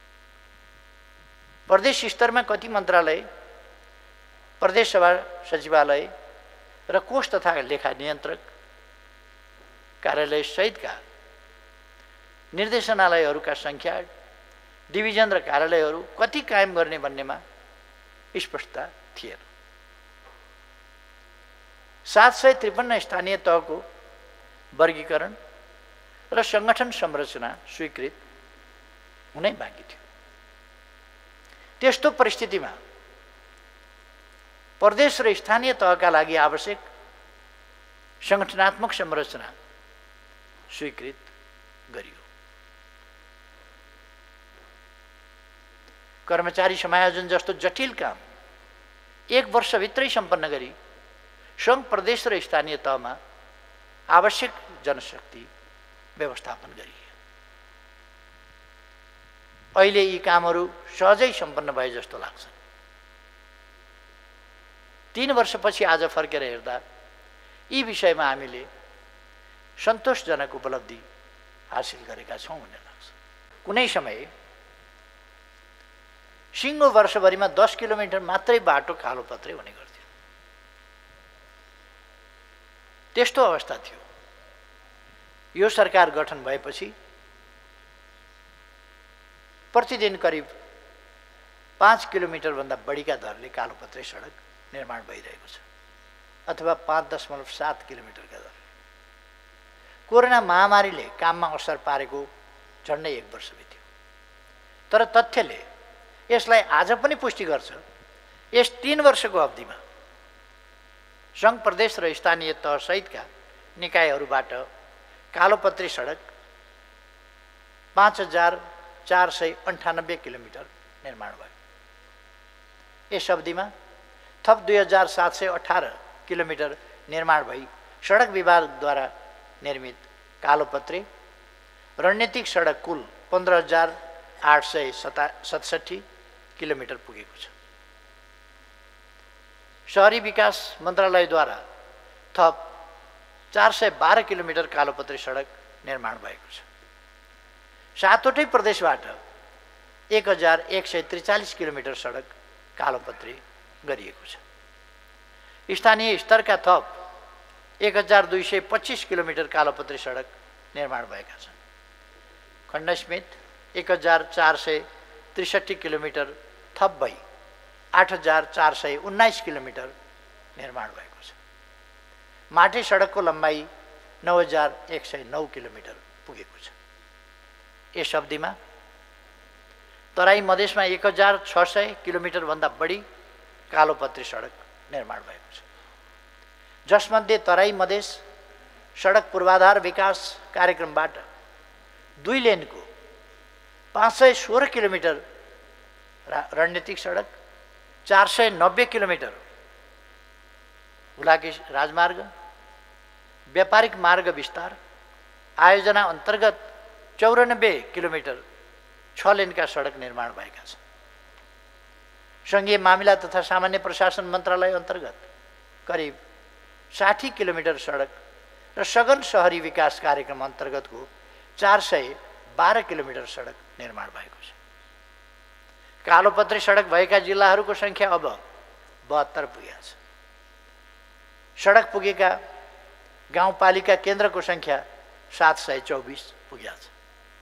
प्रदेश स्तरमा कति मन्त्रालय, प्रदेश सभा सचिवालय र कोष तथा लेखा नियन्त्रक कार्यालय सहितका निर्देशनालयहरूका सङ्ख्या, डिभिजन र कार्यालयहरू कति कायम गर्ने भन्नेमा स्पष्टता थिएन। 753 स्थानीय तहको वर्गीकरण र सङ्गठन संरचना स्वीकृत हुनै बाँकी थियो। त्यस्तो परिस्थितिमा प्रदेश र स्थानीय तहका लागि आवश्यक सङ्गठनात्मक संरचना स्वीकृत गरियो। कर्मचारी समायोजन जस्तो जटिल काम 1 वर्षभित्रै सम्पन्न गरी सङ्घ, प्रदेश र स्थानीय तहमा आवश्यक जनशक्ति व्यवस्थापन गरियो। अहिले यी कामहरू सहजै सम्पन्न भए जस्तो लाग्छ। 3 वर्षपछि आज फर्केर हेर्दा यी विषयमा हामीले सन्तोषजनक उपलब्धि हासिल गरेका छौँ भन्ने लाग्छ। कुनै समय सिङ्गो वर्षभरिमा 10 किलोमिटर मात्रै बाटो कालोपत्रे हुने गर्थ्यो। त्यस्तो अवस्था थियो। यो सरकार गठन भएपछि प्रतिदिन करिब 5 किलोमिटरभन्दा बढीका दरले कालोपत्रे सडक निर्माण भइरहेको छ, अथवा 5.7 किलोमिटरका दर। कोरोना महामारीले काममा असर पारेको झन्डै 1 वर्ष बित्यो, तर तथ्यले यसलाई आज पनि पुष्टि गर्छ। यस 3 वर्षको अवधिमा सङ्घ, प्रदेश र स्थानीय तह सहितका निकायहरूबाट कालोपत्री सडक 5498 किलोमिटर निर्माण भयो। यस अवधिमा थप 2718 किलोमिटर निर्माण भई सडक विभागद्वारा निर्मित कालोपत्री रणनीतिक सडक कुल 15,867 किलोमिटर पुगेको छ। शहरी विकास मन्त्रालयद्वारा थप 412 किलोमिटर कालोपत्री सडक निर्माण भएको छ। 7वटै प्रदेशबाट 1143 किलोमिटर सडक कालोपत्री गरिएको छ। स्थानीय स्तरका थप 1225 किलोमिटर कालोपत्री सडक निर्माण भएका छन्। खण्डसमेत 1463 किलोमिटर थप भई 8419 किलोमिटर निर्माण भएको छ। माटे सडकको लम्बाइ 9109 किलोमिटर पुगेको छ। यस अवधिमा तराई मधेसमा 1600 किलोमिटरभन्दा बढी कालोपत्री सडक निर्माण भएको छ, जसमध्ये तराई मधेस सडक पूर्वाधार विकास कार्यक्रमबाट 2 लेनको 516 किलोमिटर रणनीतिक सडक, 490 किलोमिटर हुलाकी राजमार्ग, व्यापारिक मार्ग विस्तार आयोजना अन्तर्गत 94 किलोमिटर 6 लेनका सडक निर्माण भएका छन्। सङ्घीय मामिला तथा सामान्य प्रशासन मन्त्रालय अन्तर्गत करिब 60 किलोमिटर सडक र सघन शहरी विकास कार्यक्रम अन्तर्गतको 412 किलोमिटर सडक निर्माण भएको छ। कालोपत्री सडक भएका जिल्लाहरूको सङ्ख्या अब 72 पुगेको छ। सडक पुगेका गाउँपालिका केन्द्रको सङ्ख्या 724 पुगेको छ।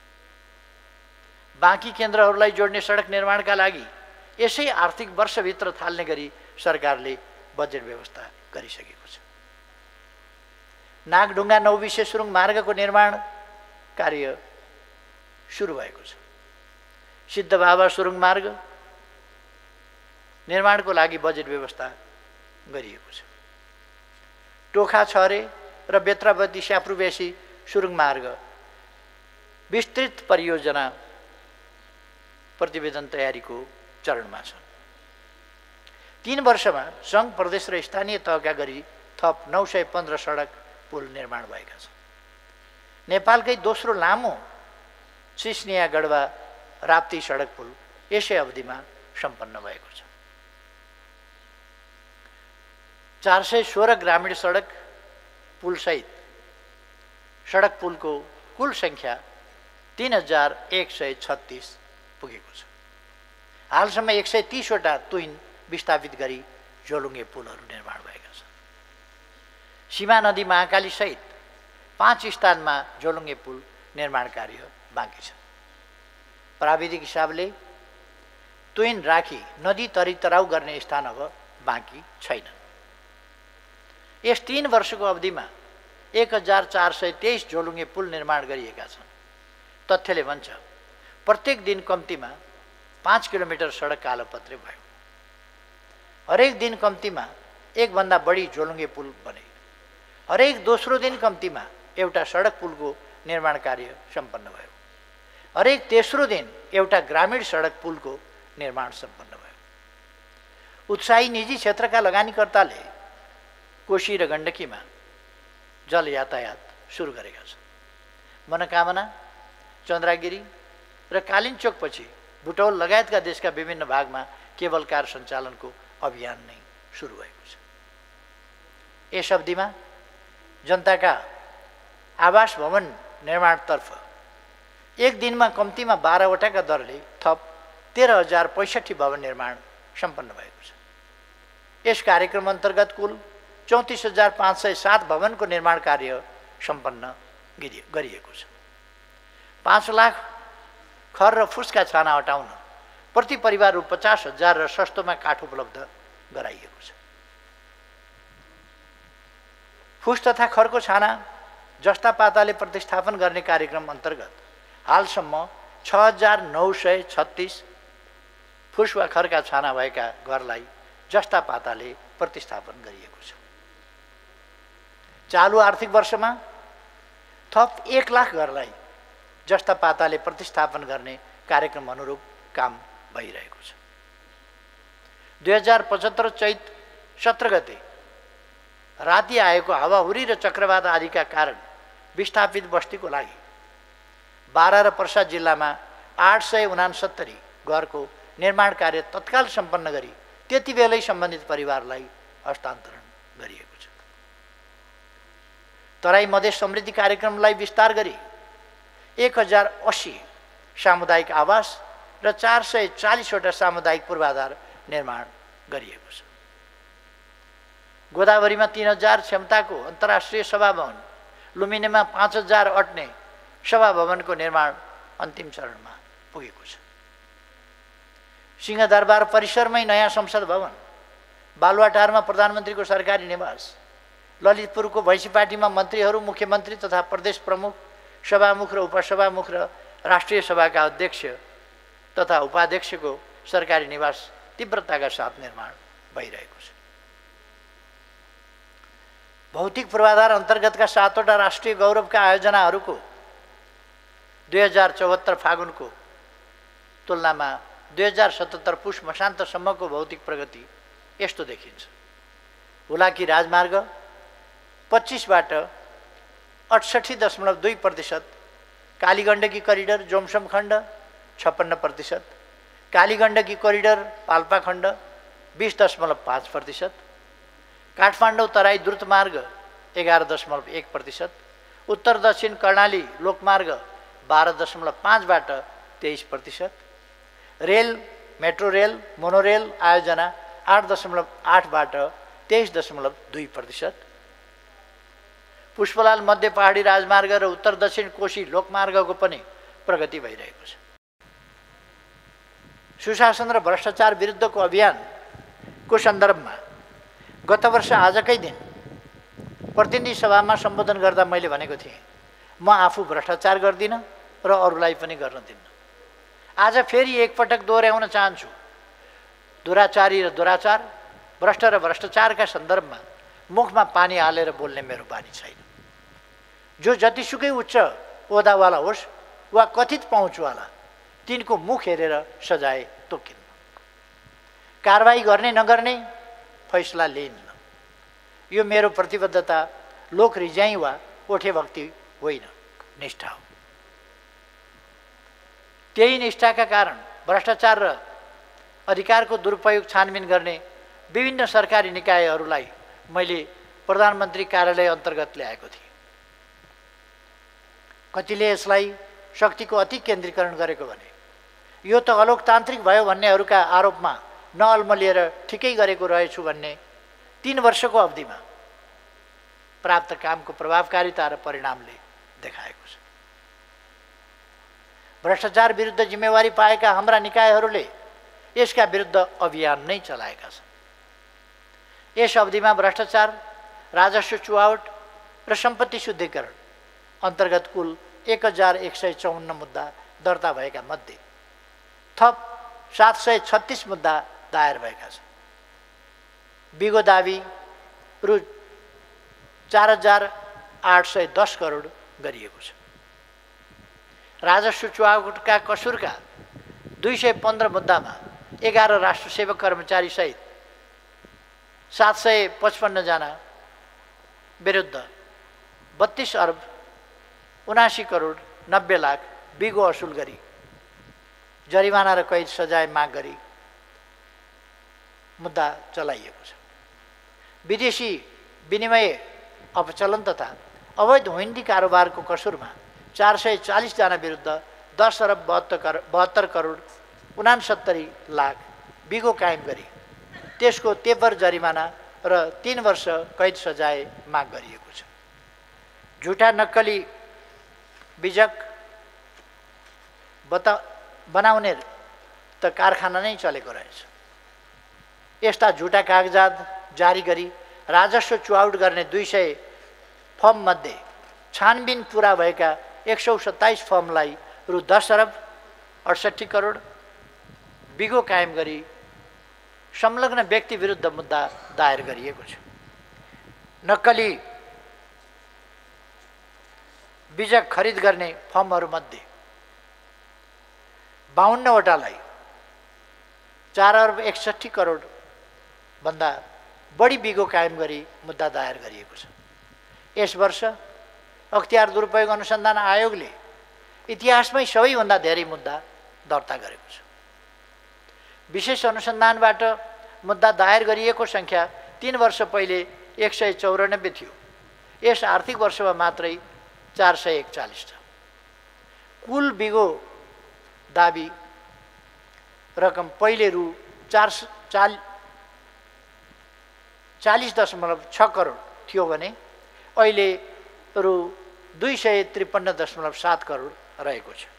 बाँकी केन्द्रहरूलाई जोड्ने सडक निर्माणका लागि यसै आर्थिक वर्षभित्र थाल्ने गरी सरकारले बजेट व्यवस्था गरिसकेको छ। नागढुङ्गा नौबिसे सुरुङ मार्गको निर्माण कार्य सुरु भएको छ। सिद्धबाबा सुरुङ मार्ग निर्माणको लागि बजेट व्यवस्था गरिएको छ। टोखा छरे र बेत्रावती स्याप्रुबेसी सुरुङ मार्ग विस्तृत परियोजना प्रतिवेदन तयारीको चरणमा छ। 3 वर्षमा सङ्घ प्रदेश र स्थानीय तहका गरी थप 915 सडक पुल निर्माण भएका छन्। नेपालकै दोस्रो लामो सिस्निया गढवा राप्ती सडक पुल यसै अवधिमा सम्पन्न भएको छ। 416 ग्रामीण सडक पुलसहित सडक पुलको कुल सङ्ख्या 3136 पुगेको छ। हालसम्म 130 वटा तुइन विस्थापित गरी झोलुङ्गे पुलहरू निर्माण भएका छन्। सीमा नदी महाकाली सहित 5 स्थानमा झोलुङ्गे पुल निर्माण कार्य बाँकी छ। प्राविधिक हिसाबले तुइन राखी नदी तरी तराउ गर्ने स्थान अब बाँकी छैन। यस 3 वर्षको अवधिमा 1423 झोलुङ्गे पुल निर्माण गरिएका छन्। तथ्यले भन्छ प्रत्येक दिन कम्तीमा 5 किलोमिटर सडक कालोपत्रे भयो। हरेक दिन कम्तीमा एकभन्दा बढी झोलुङ्गे पुल बने। हरेक दोस्रो दिन कम्तीमा एउटा सडक पुलको निर्माण कार्य सम्पन्न भयो। हरेक तेस्रो दिन एउटा ग्रामीण सडक पुलको निर्माण सम्पन्न भयो। उत्साही निजी क्षेत्रका लगानीकर्ताले कोशी र गण्डकीमा जल यातायात सुरु गरेका छन्। मनोकामना, चन्द्रागिरी र कालिन्चोकपछि बुटौल लगायतका देशका विभिन्न भागमा केबल कार सञ्चालनको अभियान नै सुरु भएको छ। यस अवधिमा जनताका आवास भवन निर्माणतर्फ एक दिनमा कम्तीमा 12 वटाका दरले थप 13,065 भवन निर्माण सम्पन्न भएको छ। यस कार्यक्रम अन्तर्गत कुल 34,507 भवनको निर्माण कार्य सम्पन्न गरिएको छ। 5 लाख खर र फुसका छाना हटाउन प्रति परिवार रु 50,000 र सस्तोमा काठ उपलब्ध गराइएको छ। फुस तथा खरको छाना जस्ता पाताले प्रतिस्थापन गर्ने कार्यक्रम अन्तर्गत हालसम्म 6,936 फुस वा खरका छाना भएका घरलाई जस्ता पाताले प्रतिस्थापन गरिएको छ। चालु आर्थिक वर्षमा थप 1 लाख घरलाई जस्ता पाताले प्रतिस्थापन गर्ने कार्यक्रम अनुरूप काम भइरहेको छ। 2075 चैत 17 गते राति आएको हावाहुरी र चक्रवात आदिका कारण विस्थापित बस्तीको लागि 12 र पर्सा जिल्लामा 869 घरको निर्माण कार्य तत्काल सम्पन्न गरी त्यति बेलै सम्बन्धित परिवारलाई हस्तान्तरण गरिएको छ। तराई मधेस समृद्धि कार्यक्रमलाई विस्तार गरी 1080 सामुदायिक आवास र 440 वटा सामुदायिक पूर्वाधार निर्माण गरिएको छ। गोदावरीमा 3000 क्षमताको अन्तर्राष्ट्रिय सभा भवन, लुम्बिनीमा 5000 अट्ने सभा भवनको निर्माण अन्तिम चरणमा पुगेको छ। सिंहदरबार परिसरमै नयाँ संसद भवन, बालुवाटारमा प्रधानमन्त्रीको सरकारी निवास, ललितपुरको भैँसीपाटीमा मन्त्रीहरू, मुख्यमन्त्री तथा प्रदेश प्रमुख, सभामुख र उपसभामुख र राष्ट्रिय सभाका अध्यक्ष तथा उपाध्यक्षको सरकारी निवास तीव्रताका साथ निर्माण भइरहेको छ। भौतिक पूर्वाधार अन्तर्गतका 7 वटा राष्ट्रिय गौरवका आयोजनाहरूको 2074 फागुनको तुलनामा 2077 पुष मसान्तसम्मको भौतिक प्रगति यस्तो देखिन्छ। हुलाकी राजमार्ग 25 बाट 68.2%, कालीगण्डकी करिडर जोमसम खण्ड 56%, कालीगण्डकी करिडर पाल्पा खण्ड 20.5%, काठमाडौँ तराई द्रुत मार्ग 11.1%, उत्तर दक्षिण कर्णाली लोकमार्ग 12.5 बाट 23%, रेल, मेट्रो रेल, मोनोरेल आयोजना 8.8 बाट 23.2%, पुष्पलाल मध्य पहाडी राजमार्ग र उत्तर दक्षिण कोशी लोकमार्गको पनि प्रगति भइरहेको छ। सुशासन र भ्रष्टाचार विरुद्धको अभियानको सन्दर्भमा गत वर्ष आजकै दिन प्रतिनिधि सभामा सम्बोधन गर्दा मैले भनेको थिएँ, म आफू भ्रष्टाचार गर्दिनँ र अरूलाई पनि गर्न दिन्न। आज फेरि एकपटक दोहोऱ्याउन चाहन्छु, दुराचारी र दुराचार, भ्रष्ट र भ्रष्टाचारका सन्दर्भमा मुखमा पानी हालेर बोल्ने मेरो बानी छैन। जो जतिसुकै उच्च ओहदावाला होस् वा कथित पहुँचवाला, तिनको मुख हेरेर सजाय तोकिन्न। कारबाही गर्ने नगर्ने फैसला लिइन्न। यो मेरो प्रतिबद्धता लोक रिजाइ वा ओठे भक्ति होइन, निष्ठा हो। त्यही निष्ठाका कारण भ्रष्टाचार र अधिकारको दुरुपयोग छानबिन गर्ने विभिन्न सरकारी निकायहरूलाई मैले प्रधानमन्त्री कार्यालय अन्तर्गत ल्याएको थिएँ। कतिले यसलाई शक्तिको अति केन्द्रीकरण गरेको भने, यो त अलोकतान्त्रिक भयो भन्नेहरूका आरोपमा नअल्मलिएर ठिकै गरेको रहेछु भन्ने 3 वर्षको अवधिमा प्राप्त कामको प्रभावकारिता र परिणामले देखाएको छ। भ्रष्टाचार विरुद्ध जिम्मेवारी पाएका हाम्रा निकायहरूले यसका विरुद्ध अभियान नै चलाएका छन्। यस अवधिमा भ्रष्टाचार, राजस्व चुहावट र सम्पत्ति शुद्धिकरण अन्तर्गत कुल 1154 मुद्दा दर्ता भएका मध्ये थप 736 मुद्दा दायर भएका छन्। बिगो दाबी रु 4810 करोड गरिएको छ। राजस्व चुहावटका कसुरका 215 मुद्दामा 11 राष्ट्र सेवक कर्मचारी सहित 755 जना विरुद्ध 32 अर्ब 79 करोड 90 लाख बिगो असुल गरी जरिवाना र कैद सजाय माग गरी मुद्दा चलाइएको छ। विदेशी विनिमय अपचलन तथा अवैध हुन्डी कारोबारको कसुरमा 440 जना विरुद्ध 10 अर्ब 72 करोड 69 लाख बिगो कायम गरी त्यसको तेवर जरिमाना र 3 वर्ष कैद सजाय माग गरिएको छ। झुटा नक्कली बीजक बनाउने त कारखाना नै चलेको रहेछ। यस्ता झुटा कागजात जारी गरी राजस्व चुहावट गर्ने 200 फर्म मध्ये छानबिन पुरा भएका 127 फर्मलाई रु 10 अर्ब 68 करोड बिगो कायम गरी संलग्न व्यक्ति विरुद्ध मुद्दा दायर गरिएको छ। नक्कली बीजक खरिद गर्ने फर्महरूमध्ये 52 वटालाई 4 अर्ब 61 करोड भन्दा बढी बिगो कायम गरी मुद्दा दायर गरिएको छ। यस वर्ष अख्तियार दुरुपयोग अनुसन्धान आयोगले इतिहासमै सबैभन्दा धेरै मुद्दा दर्ता गरेको छ। विशेष अनुसन्धानबाट मुद्दा दायर गरिएको सङ्ख्या 3 वर्ष पहिले 194 थियो। यस आर्थिक वर्षमा मात्रै 441 छ। कुल बिगो दाबी रकम पहिले रु 40.6 करोड थियो भने अहिले रु 253.7 करोड रहेको छ।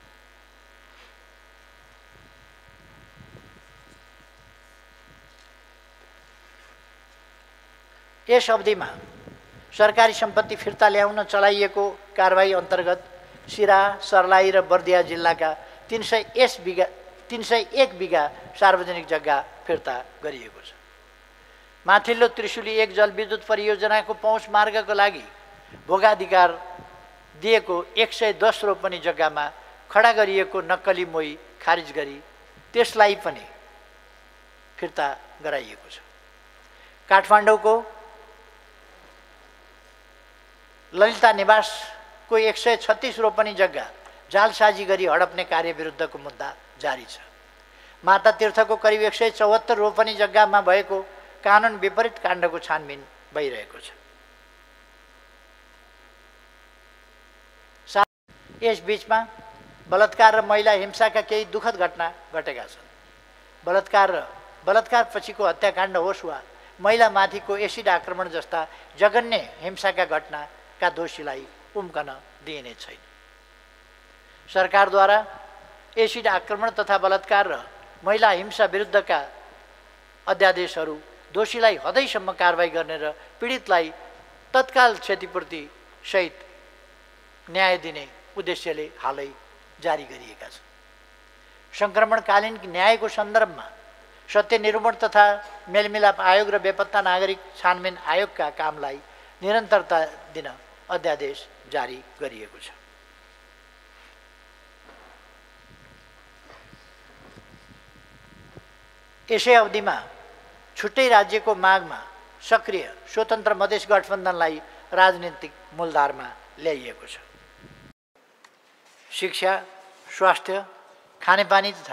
यस अवधिमा सरकारी सम्पत्ति फिर्ता ल्याउन चलाइएको कारबाही अन्तर्गत सिरा, सर्लाही र बर्दिया जिल्लाका 301 बिघा सार्वजनिक जग्गा फिर्ता गरिएको छ। माथिल्लो त्रिशुली 1 जलविद्युत परियोजनाको पहुँच मार्गको लागि भोगाधिकार दिएको 110 रोपनी जग्गामा खडा गरिएको नक्कली मोही खारिज गरी त्यसलाई पनि फिर्ता गराइएको छ। काठमाडौँको ललिता निवासको 136 रोपनी जग्गा जालसाजी गरी हडप्ने कार्य विरुद्धको मुद्दा जारी छ। माता तीर्थको करिब 174 रोपनी जग्गामा भएको कानुन विपरीत काण्डको छानबिन भइरहेको छ। यस बीचमा बलात्कार र महिला हिंसाका केही दुःखद घटना घटेका छन्। बलात्कार पछिको हत्याकाण्ड होस् वा महिलामाथिको एसिड आक्रमण जस्ता जघन्य हिंसाका घटनाका दोषीलाई उम्कन दिइने छैन। सरकारद्वारा एसिड आक्रमण तथा बलात्कार र महिला हिंसा विरुद्धका अध्यादेशहरू दोषीलाई हदैसम्म कारबाही गर्ने र पीडितलाई तत्काल क्षतिपूर्ति सहित न्याय दिने उद्देश्यले हालै जारी गरिएका छन्। सङ्क्रमणकालीन न्यायको सन्दर्भमा सत्य निरूपण तथा मेलमिलाप आयोग र बेपत्ता नागरिक छानबिन आयोगका कामलाई निरन्तरता दिन अध्यादेश जारी गरिएको छ। यसै अवधिमा छुट्टै राज्यको मागमा सक्रिय स्वतन्त्र मधेस गठबन्धनलाई राजनीतिक मूलधारमा ल्याइएको छ। शिक्षा, स्वास्थ्य, खानेपानी तथा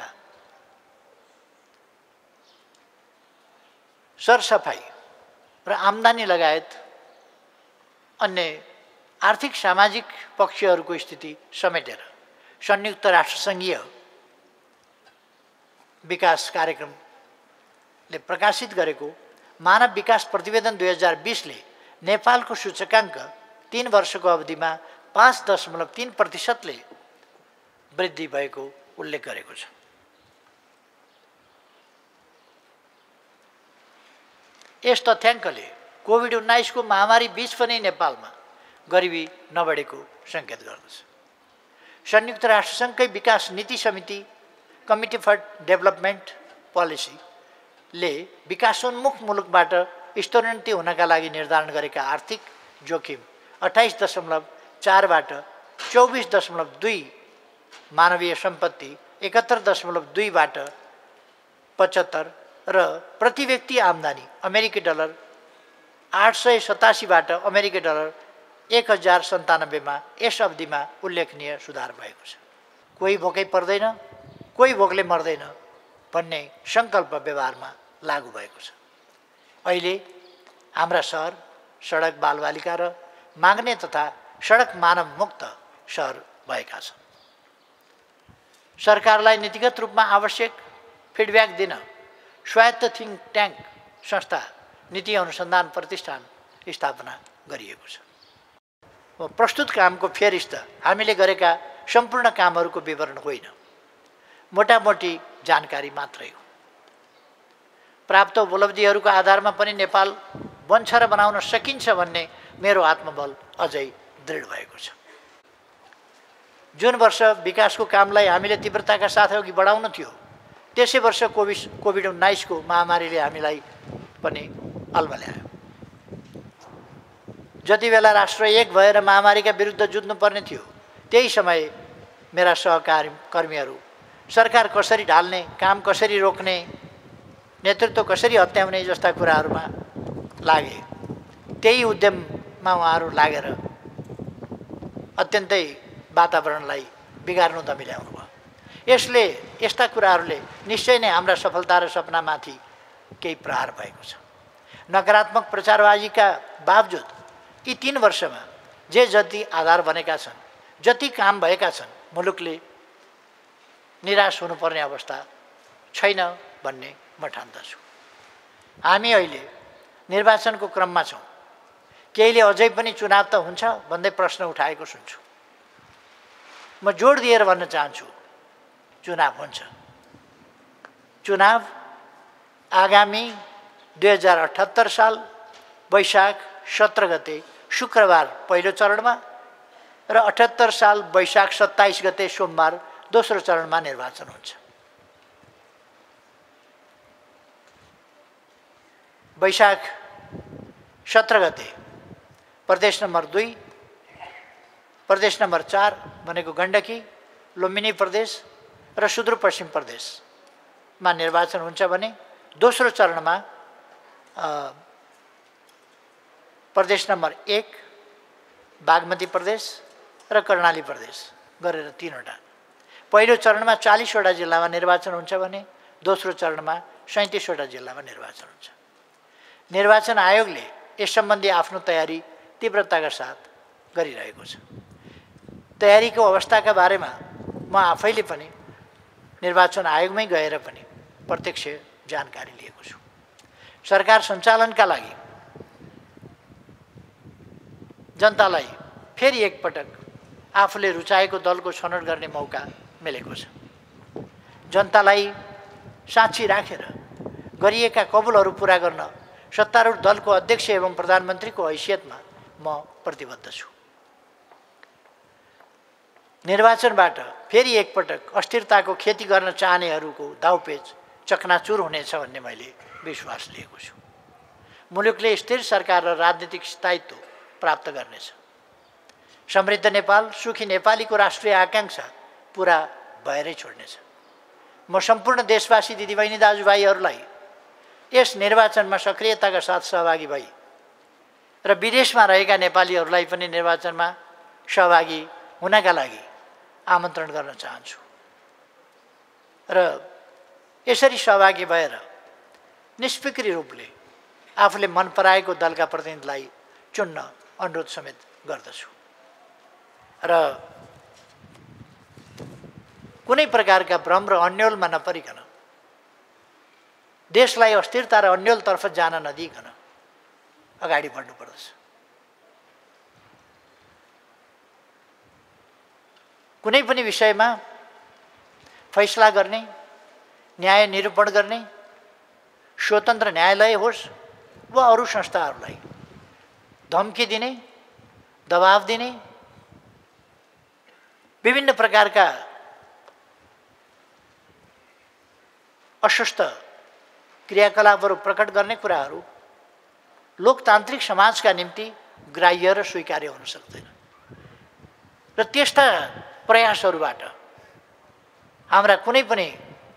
सरसफाई र आम्दानी लगायत अन्य आर्थिक सामाजिक पक्षहरूको स्थिति समेटेर संयुक्त राष्ट्रसङ्घीय विकास कार्यक्रमले प्रकाशित गरेको मानव विकास प्रतिवेदन 2020ले नेपालको सूचकाङ्क 3 वर्षको अवधिमा 5.3% वृद्धि भएको उल्लेख गरेको छ। यस तथ्याङ्कले कोभिड-19 को महामारी बीच पनि नेपालमा गरिबी नबढेको सङ्केत गर्दछ। संयुक्त राष्ट्रसङ्घकै विकास नीति समिति कमिटी फर डेभलपमेन्ट पोलिसीले विकासोन्मुख मुलुकबाट स्तरोन्नति हुनका लागि निर्धारण गरेका आर्थिक जोखिम 28.4 बाट 24.2, मानवीय सम्पत्ति 71.2 बाट 75 र प्रति व्यक्ति आम्दानी अमेरिकी डलर 887 बाट अमेरिकी डलर 1097 मा यस अवधिमा उल्लेखनीय सुधार भएको छ। कोही भोकै पर्दैन, कोही भोकले मर्दैन भन्ने सङ्कल्प व्यवहारमा लागू भएको छ। अहिले हाम्रा सहर सडक बालबालिका र माग्ने तथा सडक मानव मुक्त सहर भएका छन्। सरकारलाई नीतिगत रूपमा आवश्यक फिडब्याक दिन स्वायत्त थिङ्क ट्याङ्क संस्था नीति अनुसन्धान प्रतिष्ठान स्थापना गरिएको छ। प्रस्तुत कामको फेरिस्त हामीले गरेका सम्पूर्ण कामहरूको विवरण होइन, मोटामोटी जानकारी मात्रै हो। प्राप्त उपलब्धिहरूको आधारमा पनि नेपाल बन्छ र बनाउन सकिन्छ भन्ने मेरो आत्मबल अझै दृढ भएको छ। जुन वर्ष विकासको कामलाई हामीले तीव्रताका साथ अघि बढाउन थियो, त्यसै वर्ष कोभिड-19 को महामारीले हामीलाई पनि अल्मल्यायो। जति बेला राष्ट्र एक भएर महामारीका विरुद्ध जुझ्नुपर्ने थियो, त्यही समय मेरा सहकर्मीहरू सरकार कसरी ढाल्ने, काम कसरी रोक्ने, नेतृत्व कसरी हत्याउने जस्ता कुराहरूमा लागे। त्यही उद्यममा उहाँहरू लागेर अत्यन्तै वातावरणलाई बिगार्नु त मिलाउनु भयो। यसले यस्ता कुराहरूले निश्चय नै हाम्रा सफलता र सपनामाथि केही प्रहार भएको छ। नकारात्मक प्रचारबाजीका बावजुद यी 3 वर्षमा जे जति आधार बनेका छन्, जति काम भएका छन्, मुलुकले निराश हुनुपर्ने अवस्था छैन भन्ने म ठान्दछु। हामी अहिले निर्वाचनको क्रममा छौँ। केहीले अझै पनि चुनाव त हुन्छ भन्दै प्रश्न उठाएको सुन्छु। म जोड दिएर भन्न चाहन्छु, चुनाव हुन्छ। चुनाव आगामी 2078 साल वैशाख 17 गते शुक्रबार पहिलो चरणमा र 78 साल वैशाख 27 गते सोमबार दोस्रो चरणमा निर्वाचन हुन्छ। वैशाख 17 गते प्रदेश नम्बर 2, प्रदेश नम्बर 4 भनेको गण्डकी, लुम्बिनी प्रदेश र सुदूरपश्चिम प्रदेशमा निर्वाचन हुन्छ भने दोस्रो चरणमा प्रदेश नम्बर 1, बागमती प्रदेश र कर्णाली प्रदेश गरेर 3 वटा। पहिलो चरणमा 40 वटा जिल्लामा निर्वाचन हुन्छ भने दोस्रो चरणमा 37 वटा जिल्लामा निर्वाचन हुन्छ। निर्वाचन आयोगले यस सम्बन्धी आफ्नो तयारी तीव्रताका साथ गरिरहेको छ। तयारीको अवस्थाका बारेमा म आफैले पनि निर्वाचन आयोगमै गएर पनि प्रत्यक्ष जानकारी लिएको छु। सरकार सञ्चालनका लागि जनतालाई फेरि एकपटक आफूले रुचाएको दलको छनौट गर्ने मौका मिलेको छ। जनतालाई साक्षी राखेर गरिएका कबुलहरू पुरा गर्न सत्तारूढ दलको अध्यक्ष एवं प्रधानमन्त्रीको हैसियतमा म प्रतिबद्ध छु। निर्वाचनबाट फेरि एकपटक अस्थिरताको खेती गर्न चाहनेहरूको दाउपेच चकनाचुर हुनेछ भन्ने मैले विश्वास लिएको छु। मुलुकले स्थिर सरकार र राजनीतिक स्थायित्व प्राप्त गर्नेछ। समृद्ध नेपाल, सुखी नेपालीको राष्ट्रिय आकांक्षा पुरा भएरै छोड्नेछ। म सम्पूर्ण देशवासी दिदीबहिनी दाजुभाइहरूलाई यस निर्वाचनमा सक्रियताका साथ सहभागी भई र विदेशमा रहेका नेपालीहरूलाई पनि निर्वाचनमा सहभागी हुनका लागि आमन्त्रण गर्न चाहन्छु र यसरी सहभागी भएर निष्फिक्री रूपले आफूले मन पराएको दलका प्रतिनिधिलाई चुन्न अनुरोध समेत गर्दछु र कुनै प्रकारका भ्रम र अन्योलमा नपरिकन देशलाई अस्थिरता र अन्योलतर्फ जान नदिइकन अगाडि बढ्नुपर्दछ। कुनै पनि विषयमा फैसला गर्ने, न्याय निरूपण गर्ने स्वतन्त्र न्यायालय होस् वा अरू संस्थाहरूलाई धम्की दिने, दबाब दिने, विभिन्न प्रकारका अस्वस्थ क्रियाकलापहरू प्रकट गर्ने कुराहरू लोकतान्त्रिक समाजका निम्ति ग्राह्य र स्वीकार्य हुन सक्दैन र त्यस्ता प्रयासहरूबाट हाम्रा कुनै पनि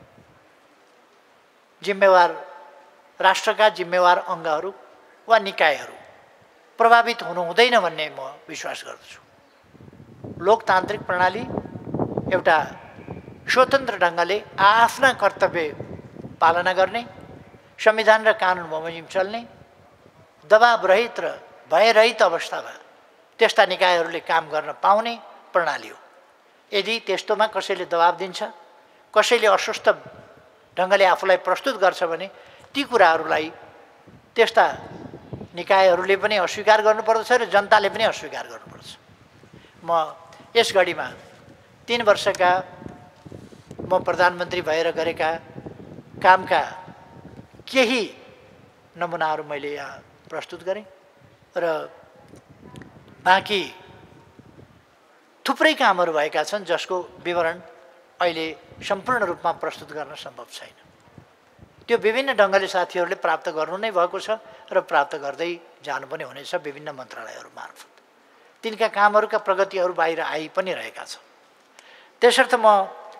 जिम्मेवार राष्ट्रका जिम्मेवार अङ्गहरू वा निकायहरू प्रभावित हुनु हुँदैन भन्ने म विश्वास गर्दछु। लोकतान्त्रिक प्रणाली एउटा स्वतन्त्र ढङ्गले आफ्ना कर्तव्य पालना गर्ने, संविधान र कानुन बमोजिम चल्ने, दबाब रहित र भयरहित अवस्थामा त्यस्ता निकायहरूले काम गर्न पाउने प्रणाली हो। यदि त्यस्तोमा कसैले दबाब दिन्छ, कसैले अस्वस्थ ढङ्गले आफूलाई प्रस्तुत गर्छ भने ती कुराहरूलाई त्यस्ता निकायहरूले पनि अस्वीकार गर्नुपर्दछ र जनताले पनि अस्वीकार गर्नुपर्छ। म यस घडीमा 3 वर्षका म प्रधानमन्त्री भएर गरेका कामका केही नमुनाहरू मैले यहाँ प्रस्तुत गरेँ र बाँकी थुप्रै कामहरू भएका छन् जसको विवरण अहिले सम्पूर्ण रूपमा प्रस्तुत गर्न सम्भव छैन। त्यो विभिन्न ढङ्गले साथीहरूले प्राप्त गर्नु नै भएको छ र प्राप्त गर्दै जानु पनि हुनेछ विभिन्न मन्त्रालयहरू मार्फत। तिनका कामहरूका प्रगतिहरू बाहिर आइ पनि रहेका छन्। त्यसर्थ म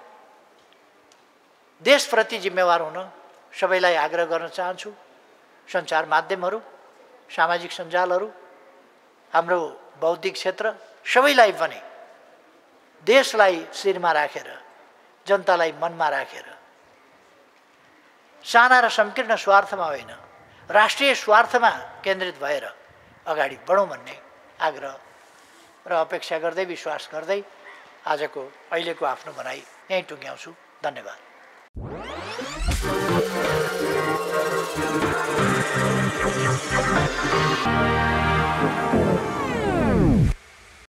देशप्रति जिम्मेवार हुन सबैलाई आग्रह गर्न चाहन्छु। सञ्चार माध्यमहरू, सामाजिक सञ्जालहरू, हाम्रो बौद्धिक क्षेत्र सबैलाई पनि देशलाई शिरमा राखेर, जनतालाई मनमा राखेर साना र संकीर्ण स्वार्थमा होइन राष्ट्रिय स्वार्थमा केन्द्रित भएर अगाडि बढौँ भन्ने आग्रह र अपेक्षा गर्दै विश्वास गर्दै आजको अहिलेको आफ्नो भनाइ यहीँ टुङ्ग्याउँछु। धन्यवाद।